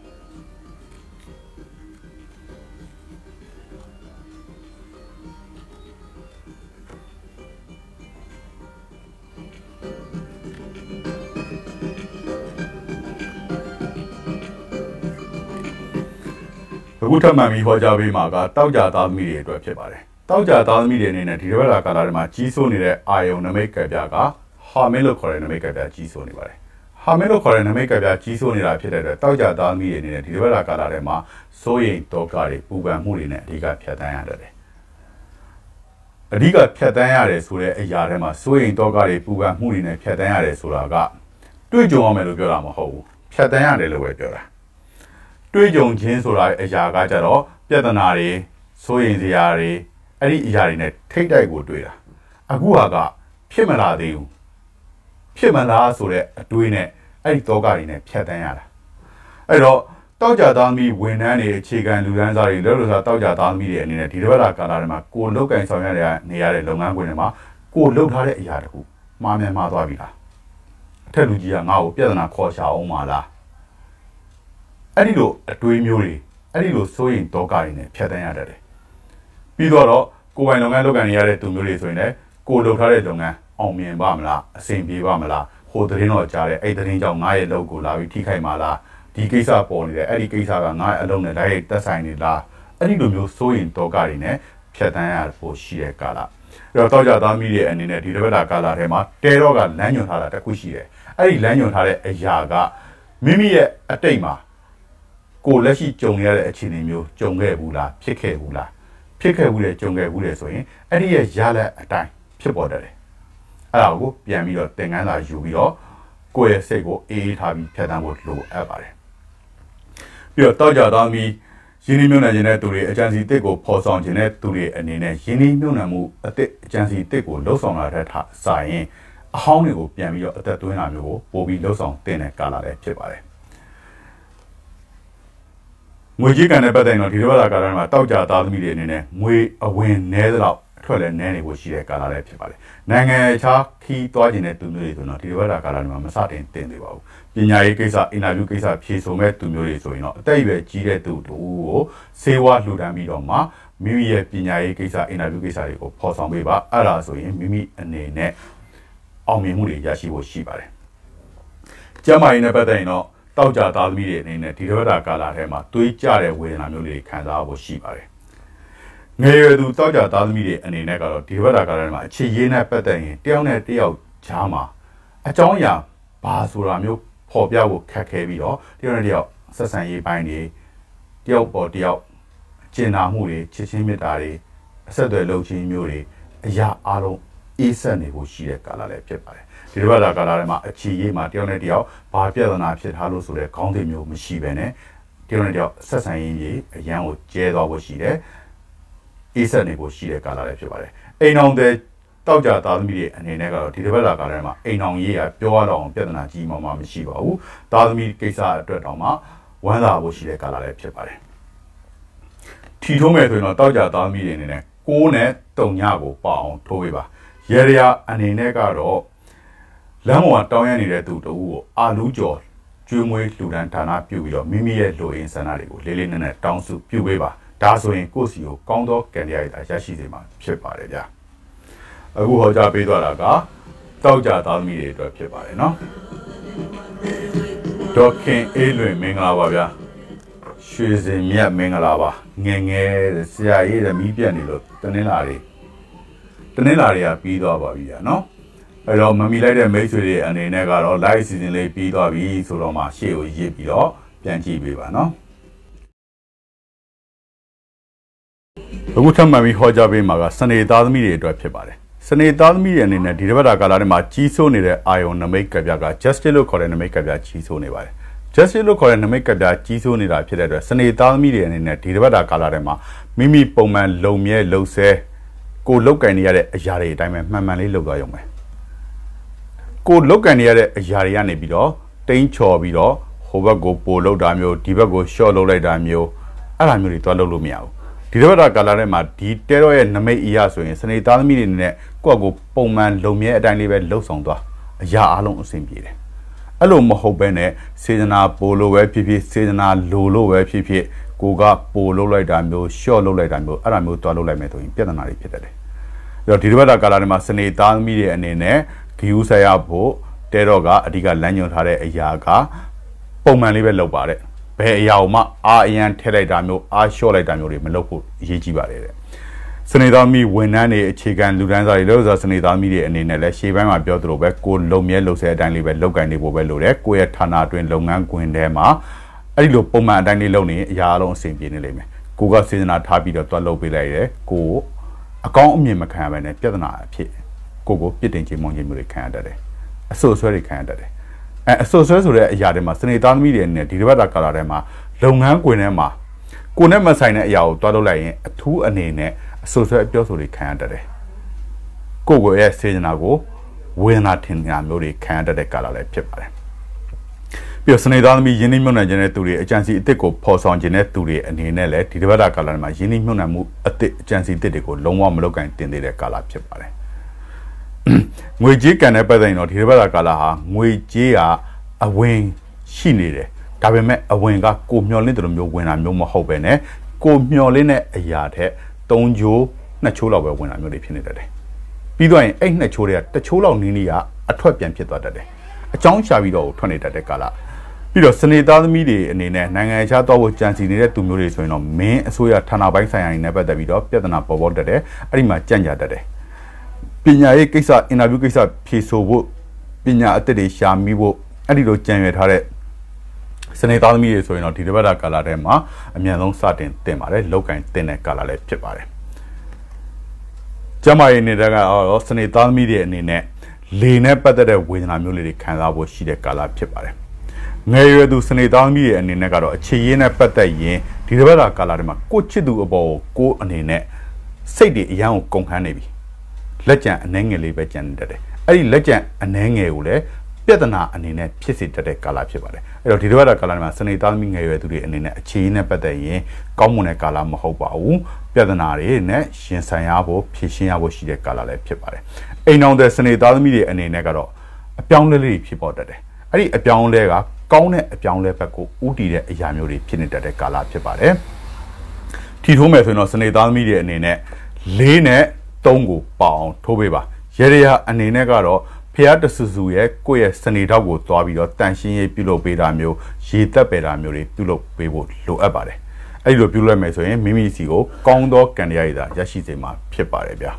အခုထပ်မံပြီးဟောကြားပေးမှာကတောက်ကြသားသမီးတွေအတွက်ဖြစ်ပါတယ်တောက်ကြသားသမီးတွေအနေနဲ့ဒီတစ်ပတ်ကာလထဲမှာကြီးစိုးနေတဲ့အာယုံနမိတ်ကပြကဟာမင်းလို့ခေါ်တဲ့နမိတ်ကပြကြီးစိုးနေပါတယ်ဟာမင်းလို့ခေါ်တဲ့နမိတ်ကပြကြီးစိုးနေတာဖြစ်တဲ့အတွက်တောက်ကြသားသမီးတွေအနေနဲ့ဒီတစ်ပတ်ကာလထဲမှာစိုးရိမ်တောကတွေပူပန်မှုတွေနဲ့အဓိကဖြတ်တန်းရတယ်အဓိကဖြတ်တန်းရတယ်ဆိုတဲ့အရာထဲမှာစိုးရိမ်တောကတွေပူပန်မှုတွေနဲ့ဖြတ်တန်းရတယ်ဆိုတာကတွေ့ကြုံရမယ်လို့ပြောတာမဟုတ်ဘူးဖြတ်တန်းရတယ်လို့ပဲပြောတာတွေးကြုံခြင်းဆိုတာအရာကကြတော့ပြဿနာတွေစိုးရိမ်စရာတွေအဲ့ဒီအရာတွေနဲ့ထိတ်တိုက်ကိုတွေးတာအခုဟာကဖြစ်မလာသေးဘူးဖြစ်မလားဆိုတဲ့အတွေးနဲ့အဲ့ဒီတောကတွေနဲ့ဖြတ်တန်းရတာအဲ့တော့တောက်ကြသားသမီးဝန်ထမ်းတွေအခြေခံလူတန်းစားတွေလောလောဆယ်တောက်ကြသားသမီးတွေအနေနဲ့ဒီတစ်ပတ်တာကာလတွေမှာကိုလုတ်ကင်ဆောင်ရတဲ့နေရတဲ့လုပ်ငန်းခွင်တွေမှာကိုလုတ်ထားတဲ့အရာတခုမှားမြန်မှားသွားပြီလားအထက်လူကြီးကငါ့ကိုပြဿနာခေါ်ရှာအောင်ပါလားအဲ့ဒီလိုအတွေးမျိုးတွေအဲ့ဒီလိုစိုးရင်တောကတွေနဲ့ဖြတ်တန်းရတတ်တယ်ပြီးတော့ကိုယ်ပိုင်လုပ်ငန်းလုပ်ကင်နေရတဲ့သူမျိုးတွေဆိုရင်လည်းကိုလုတ်ထားတဲ့လုပ်ငန်းအောင်မြင်ပါမလားအဆင်ပြေပါမလားဟိုသတင်းတော့ကြားတယ်အဲ့သတင်းကြောင့်ငါရဲ့လုပ်ကိုလာပြီးထိခိုက်မှာလားဒီကိစ္စပေါ်နေတယ်အဲ့ဒီကိစ္စကငါ့အလုံးနဲ့တိုင်းတက်ဆိုင်နေလားအဲ့ဒီလိုမျိုးစိုးရင်တောကတွေနဲ့ဖြတ်တန်းရဖို့ရှိတဲ့ကာလအဲ့တော့တောက်ကြသားမိတဲ့အနေနဲ့ဒီတစ်ပတ်တာကာလထဲမှာတဲတော့ကလမ်းညွန်ထားတာတစ်ခုရှိတယ်အဲ့ဒီလမ်းညွန်ထားတဲ့အရာကမိမိရဲ့အတိတ်မှာကိုလက်ရှိကြုံရတဲ့အခြေအနေမျိုးကြုံခဲ့ဘူးလားဖြစ်ခဲ့ဘူးလားဖြစ်ခဲ့ဘူးလေကြုံခဲ့ဘူးလေဆိုရင်အဲ့ဒီရဲ့ရလက်အတိုင်းဖြစ်ပေါ်တတ်တယ်အဲ့ဒါကိုပြန်ပြီးတော့သင်ခန်းစာယူပြီးတော့ကိုယ့်ရဲ့စိတ်ကိုအေးအေးထားပြီးဖြတ်တန်းဖို့လိုအပ်ပါတယ်ပြီးတော့တောက်ကြသားမိရင်းနှီးမြှုပ်နှံခြင်းတဲ့သူတွေအကြံစီတစ်ကိုဖော်ဆောင်ခြင်းတဲ့သူတွေအနေနဲ့ရင်းနှီးမြှုပ်နှံမှုအသစ်အကြံစီတစ်ကိုလှုပ်ဆောင်လာတဲ့စာရင်အဟောင်းတွေကိုပြန်ပြီးတော့အသက်သွင်းတာမျိုးကိုပို့ပြီးလှုပ်ဆောင်တင်တဲ့ကာလလည်းဖြစ်ပါတယ်ငွေကြေးကန်တဲ့ပတ်သက်ရင်တော့ဒီတစ်ပတ်ကာလမှာတောက်ကြသားသမီးတွေအနေနဲ့ငွေအဝင်နည်းသလောက်အထွက်လည်းနည်းနေဖို့ရှိတဲ့ကာလလည်းဖြစ်ပါတယ်နိုင်ငံခြားခီးသွားခြင်းတဲ့သူမျိုးတွေဆိုတော့ဒီတစ်ပတ်ကာလမှာမစတင်တင်သေးပါဘူးပညာရေးကိစ္စအင်တာဗျူးကိစ္စဖြေဆိုမဲ့သူမျိုးတွေဆိုရင်တော့အသက်အရွယ်ကြီးတဲ့သူတို့ကိုစေဝါလှူဒန်းပြီးတော့မှမိမိရဲ့ပညာရေးကိစ္စအင်တာဗျူးကိစ္စတွေကိုဖော်ဆောင်ပေးပါအဲ့ဒါဆိုရင်မိမိအနေနဲ့အောင်မြင်မှုတွေရရှိဖို့ရှိပါတယ်ကျမ်းမာရေးနဲ့ပတ်သက်ရင်တော့တောက်ကြသားသမီးတွေအနေနဲ့ဒီတစ်ပတ်တာကာလထဲမှာတွေးကြတဲ့ဝေဒနာမျိုးတွေခံစားဖို့ရှိပါတယ်ငယ်ရွယ်သူတောက်ကြသားသမီးတွေအနေနဲ့ကတော့ဒီတစ်ပတ်တာကာလထဲမှာအခြေရေးနဲ့ပတ်သက်ရင်တယောက်နဲ့တယောက်ကြားမှာအကြောင်းအရာဘာဆိုတာမျိုးပေါ်ပြဖို့ခက်ခဲပြီးတော့တယောက်နဲ့တယောက်ဆက်ဆံရေးပိုင်းတွေတယောက်ပေါ်တယောက်ကျင်နာမှုတွေချစ်ချင်းမေတ္တာတွေအဆက်အသွယ်လုပ်ခြင်းမျိုးတွေအရာအလုံးအေးဆက်နေဖို့ရှိတဲ့ကာလလည်းဖြစ်ပါတယ်ဒီတစ်ပတ်တာကာလထဲမှာအခြေရေးမှာတယောက်နဲ့တယောက်ဘာပြဿနာဖြစ်ထားလို့ဆိုတဲ့ခေါင်းစဉ်မျိုးမရှိဘဲနဲ့တယောက်နဲ့တယောက်ဆက်ဆံရေးကြီးအရန်ကိုကျဲသွားဖို့ရှိတယ်အေးဆက်နေဖို့ရှိတဲ့ကာလလည်းဖြစ်ပါတယ်အိမ်အောင်တဲ့တောက်ကြသားသမီးတွေအနေနဲ့ကတော့ဒီတစ်ပတ်တာကာလထဲမှာအိမ်အောင်ရေးရပြောရတော့ပြဿနာကြီးမှမရှိပါဘူးသားသမီးကိစ္စအတွက်တော့မှဝမ်းသာဖို့ရှိတဲ့ကာလလည်းဖြစ်ပါတယ်ထီထိုးမယ်ဆိုရင်တော့တောက်ကြသားသမီးတွေအနေနဲ့ကိုးနဲ့တုံညကိုပအောင်ထိုးပေးပါရေရအနေနဲ့ကတော့လမ်းပေါ်တောင်းရနေတဲ့သူတို့ကိုအာလူးကျော်ကျွေးမွေးလူဒန်းဌာနပြုပြီးတော့မိမိရဲ့လူအင်ဆန္ဒတွေကိုလေးလေးနက်နက်တောင်းစုပြုပေးပါဒါဆိုရင်ကိုယ့်စီကိုကောင်းသောကံတရားတွေရရှိစေမှာဖြစ်ပါတယ်ဗျာအခုဟောကြားပေးသွားတာကတောက်ကြသားသမီးတွေအတွက်ဖြစ်ပါတယ်နော်ဒေါက်ခင်အေးလွင်မင်္ဂလာပါဗျာရွှေစင်မြတ်မင်္ဂလာပါငယ်ငယ်ဆရာကြီးသမီးပြတ်နေလို့တနင်္လာတွေတနင်္လာတွေကပြီးသွားပါပြီဗျာနော်အဲ့တော့မမီလိုက်တဲ့မိတ်ဆွေတွေအနေနဲ့ကတော့ live season လေးပြီးသွားပြီဆိုတော့မှရှေ့ကိုရစ်ပြီးတော့ပြန်ကြည့်ပေးပါနော်အခုထပ်မံပြီးဟောကြားပေးမှာကစနေသားသမီးတွေအတွက်ဖြစ်ပါတယ်စနေသားသမီးတွေအနေနဲ့ဒီတစ်ပတ်တာကာလထဲမှာကြီးစိုးနေတဲ့အာယုံနမိတ်ကပြက justice လို့ခေါ်တဲ့နမိတ်ကပြကြီးစိုးနေပါတယ် justice လို့ခေါ်တဲ့နမိတ်ကပြကြီးစိုးနေတာဖြစ်တဲ့အတွက်စနေသားသမီးတွေအနေနဲ့ဒီတစ်ပတ်တာကာလထဲမှာမိမိပုံမှန်လုံမြဲလုံဆဲကိုလုတ်ကင်နေရတဲ့အရာတွေအတိုင်းပဲမှန်မှန်လေးလုပ်သွားရုံပဲကိုလုတ်ကန်နေရတဲ့အရာတွေကနေပြီးတော့တိန်းချော်ပြီးတော့ဟိုဘက်ကိုပို့လောက်တာမျိုးဒီဘက်ကို short လုပ်လိုက်တာမျိုးအဲ့လိုမျိုးတွေသွားလုပ်လို့မရဘူးဒီတစ်ပတ်တာကာလထဲမှာဒီတဲတော့ရဲ့နမိတ်အရာဆိုရင်စနေသားသမီးတွေနဲ့ကိုယ့်ကိုပုံမှန်လုံမြဲအတိုင်းလေးပဲလှုပ်ဆောင်သွားအရာအလုံးအဆင်ပြေတယ်အဲ့လိုမဟုတ်ဘဲနဲ့စေတနာပို့လို့ပဲဖြစ်ဖြစ်စေတနာလိုလို့ပဲဖြစ်ဖြစ်ကိုကပို့လုပ်လိုက်တာမျိုး short လုပ်လိုက်တာမျိုးအဲ့လိုမျိုးသွားလုပ်လိုက်မယ်ဆိုရင်ပြဿနာတွေဖြစ်တတ်တယ်အဲ့တော့ဒီတစ်ပတ်တာကာလထဲမှာစနေသားသမီးတွေအနေနဲ့ဂီယူဆက်ရဖို့တဲတော့ကအဓိကလမ်းညွှန်ထားတဲ့အရာကပုံမှန်လေးပဲလုပ်ပါတဲ့ဘယ်အရာမှအာအရန်ထည့်လိုက်တာမျိုးအာလျှော့လိုက်တာမျိုးတွေမလုပ်ဖို့အရေးကြီးပါတယ်တဲ့စနေသားမီဝန်ထမ်းတွေအခြေခံလူတန်းစားတွေလို့ဆိုစနေသားမီတွေအနေနဲ့လည်းရှေ့ပိုင်းမှာပြောသလိုပဲကိုလုံမြဲလုံဆဲအတိုင်းလေးပဲလုပ်ကင်နေဖို့ပဲလိုတယ်ကိုယ့်ရဲ့ဌာနအတွင်းလုပ်ငန်းခွင်ထဲမှာအဲ့ဒီလိုပုံမှန်အတိုင်းလေးလုပ်နေအရာအလုံးအဆင်ပြေနေလိမ့်မယ်ကိုကစေတနာထားပြီးတော့တွားလုပ်ပေးလိုက်တယ်ကိုအကောင်းအမြင်မခံရဘဲနဲ့ပြဿနာအဖြစ်ကိုကိုပြစ်တင်ခြင်းမုန်းခြင်းမျိုးတွေခံရတတ်တယ်အဆိုးဆွဲတွေခံရတတ်တယ်အဲအဆိုးဆွဲဆိုတဲ့အရာတွေမှာစနေသားသမီးတွေနဲ့ဒီတစ်ပတ်တာကာလထဲမှာလုပ်ငန်းကွင်းထဲမှာကိုနဲ့မဆိုင်တဲ့အရာကိုတွားလုပ်လိုက်ရင်အထူးအနေနဲ့အဆိုဆွဲအပြောဆိုတွေခံရတတ်တယ်ကိုကိုရဲ့စေတနာကိုဝေဒနာထင်တာမျိုးတွေခံရတတ်တဲ့ကာလလည်းဖြစ်ပါတယ်ပြီးတော့စနေသားသမီးယင်းနှိမ့်မြုံနှံခြင်းတဲ့သူတွေအကြံစီအစ်စ်ကိုဖော်ဆောင်ခြင်းတဲ့သူတွေအနေနဲ့လည်းဒီတစ်ပတ်တာကာလမှာယင်းနှိမ့်မြုံနှံမှုအစ်စ်အကြံစီအစ်စ်တွေကိုလုံးဝမလုပ်ကင်တင်သေးတဲ့ကာလဖြစ်ပါတယ်ငွေကြေးကန်တဲ့ပတ်သက်ရင်တော့ဒီတစ်ပတ်တာကာလဟာငွေကြေးကအဝင်ရှိနေတယ်ဒါပေမဲ့အဝင်ကကိုမျောလင့်တယ်လို့မျိုးဝင်တာမျိုးမဟုတ်ပဲねကိုမျောလင့်တဲ့အရာထက်သုံးချိုးနှစ်ချိုးလောက်ပဲဝင်တာမျိုးတွေဖြစ်နေတတ်တယ်ပြီးတော့ရင်အဲ့နှစ်ချိုးတွေကတစ်ချိုးလောက်နီးနီးကအထွက်ပြန်ဖြစ်သွားတတ်တယ်အကြောင်းရှာပြီးတော့ထွက်နေတတ်တဲ့ကာလပြီးတော့စနေသားသမီးတွေအနေနဲ့နိုင်ငံခြားသွားဖို့ကြံစီနေတဲ့သူမျိုးတွေဆိုရင်တော့မင်းအစိုးရဌာနပိုင်းဆိုင်ရာတွေနဲ့ပတ်သက်ပြီးတော့ပြဿနာပေါ်ပေါက်တတ်တယ်အဲ့ဒီမှာကြံ့ကြာတတ်တယ်ပညာရေးကိစ္စအင်တာဗျူးကိစ္စဖြေဆိုဖို့ပညာအသစ်တွေရှာမိဖို့အဲ့ဒီလိုကြံရွယ်ထားတဲ့စနေသားသမီးတွေဆိုရင်တော့ဒီတစ်ပတ်တာကာလထဲမှာအမြန်ဆုံးစတင်တင်ပါတယ်လောက်ကင်တင်တဲ့ကာလလည်းဖြစ်ပါတယ်ကျမရဲ့နေတဲ့ကတော့စနေသားသမီးတွေအနေနဲ့လေနဲ့ပတ်သက်တဲ့ဝေဒနာမျိုးလေးတွေခံစားဖို့ရှိတဲ့ကာလဖြစ်ပါတယ်ငယ်ရွယ်သူစနေသားသမီးတွေအနေနဲ့ကတော့အခြေရင်းနဲ့ပတ်သက်ရင်ဒီတစ်ပတ်တာကာလထဲမှာကိုချစ်သူအပေါ်ကိုအနေနဲ့စိတ်တွေအရန်ကိုကုန်ခန်းနေပြီလက်ကျန်အနှဲငယ်လေးပဲကျန်နေတတ်တယ်အဲ့ဒီလက်ကျန်အနှဲငယ်ကိုလည်းပြဿနာအနေနဲ့ဖြစ်စေတတ်တဲ့ကာလဖြစ်ပါတယ်အဲ့တော့ဒီတစ်ပတ်တာကာလမှာစနေသားသမီးငယ်ရွယ်သူတွေအနေနဲ့အခြေရင်းနဲ့ပတ်သက်ရင်ကောင်းမွန်တဲ့ကာလမဟုတ်ပါဘူးပြဿနာတွေနဲ့ရှင်ဆိုင်ရဖို့ဖြေရှင်းရဖို့ရှိတဲ့ကာလလည်းဖြစ်ပါတယ်အိမ်အောင်တဲ့စနေသားသမီးတွေအနေနဲ့ကတော့အပြောင်းလဲလေးဖြစ်ပေါ်တတ်တယ်အဲ့ဒီအပြောင်းလဲကကောင်းတဲ့အပြောင်းလဲဘက်ကိုဥတည်တဲ့အရာမျိုးတွေဖြစ်နေတတ်တဲ့ကာလဖြစ်ပါတယ်ထီထိုးမယ်ဆိုရင်တော့စနေသားသမီးတွေအနေနဲ့လေးနဲ့သုံးကိုပေါအောင်ထိုးပေးပါရေရအနေနဲ့ကတော့ဖျားတဆူဆူရဲ့ကိုယ့်ရဲ့စနေထောက်ကိုသွားပြီးတော့တန်ရှင်းရေးပြုလုပ်ပေးတာမျိုးရေတက်ပေတာမျိုးတွေပြုလုပ်ပေးဖို့လိုအပ်ပါတယ်အဲ့ဒီလိုပြုလုပ်မယ်ဆိုရင်မိမိစီကိုကောင်းသောကံတရားရည်သာရရှိစေမှာဖြစ်ပါတယ်ဗျာ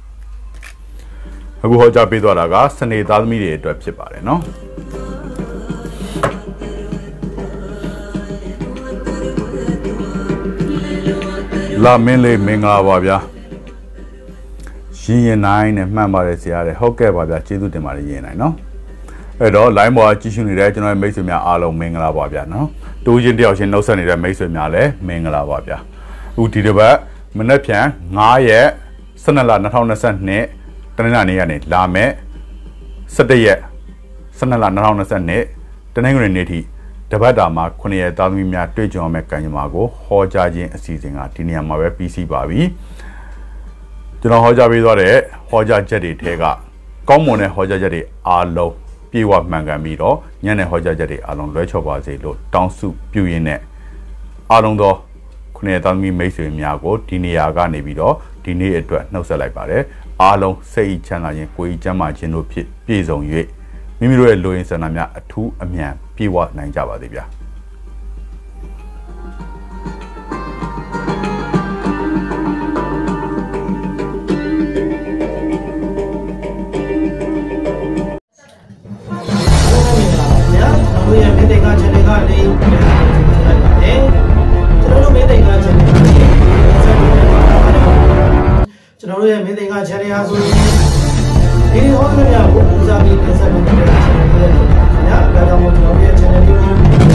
အခုဟောကြားပေးသွားတာကစနေသားသမီးတွေအတွက်ဖြစ်ပါတယ်နော်လာမင်းလေးမင်္ဂလာပါဗျာရင်ရင်နိုင်နဲ့မှန်ပါတယ်ဆရာတဲ့ဟုတ်ကဲ့ပါဗျာကျေးဇူးတင်ပါတယ်ရင်နိုင်နော်အဲ့တော့ line ပေါ်ကြည့်ရှုနေတဲ့ကျွန်တော်ရဲ့မိတ်ဆွေများအားလုံးမင်္ဂလာပါဗျာနော်တိုးချင်းတယောက်ချင်းနှုတ်ဆက်နေတဲ့မိတ်ဆွေများလည်းမင်္ဂလာပါဗျာအခုဒီတစ်ပတ်မနက်ဖြန်ငါးရက်ဆယ်နှစ်လ၂၀၂၂တနင်္လာနေ့ကနေလာမယ်၁၁ရက်ဆယ်နှစ်လ၂၀၂၂တနင်္ဂနွေနေ့ထိတပတ်တာမှာခုနှစ်ရက်သားသမီးများတွေ့ကြုံရမယ့်ကံကြမ္မာကိုဟောကြားခြင်းအစီအစဉ်ကဒီနေရာမှာပဲပြီးစီးပါပြီကျွန်တော်ဟောကြားပေးသွားတဲ့ဟောကြားချက်တွေထဲကကောင်းမွန်တဲ့ဟောကြားချက်တွေအားလုံးပြေဝမှန်ကန်ပြီးတော့ညနေဟောကြားချက်တွေအားလုံးလွဲချော်ပါစေလို့တောင်းစုပြုရင်းနဲ့အားလုံးသောခုနှစ်သားသမီးမိတ်ဆွေများကိုဒီနေရာကနေပြီးတော့ဒီနေ့အတွက်နှုတ်ဆက်လိုက်ပါတယ်အားလုံးစိတ်ချမ်းသာခြင်းကိုယ်ကျန်းမာခြင်းတို့ဖြစ်ပြည့်စုံ၍မိမိတို့ရဲ့လိုရင်းဆန္ဒများအထူးအမြန်ပြည့်ဝနိုင်ကြပါစေဗျာတို့ရဲ့မိသိက channel ကနေပြန်လာပါတယ်ကျွန်တော်တို့မိသိက channel ကနေကျွန်တော်တို့ရဲ့မိသိက channel ဟာဆိုရင်ဒီဟောသမျှကိုဦးစားပေးတင်ဆက်ပေးတဲ့ channel လေးတွေခင်ဗျာဒါကြောင့်မို့ကျွန်တော်တို့ရဲ့ channel လေးကို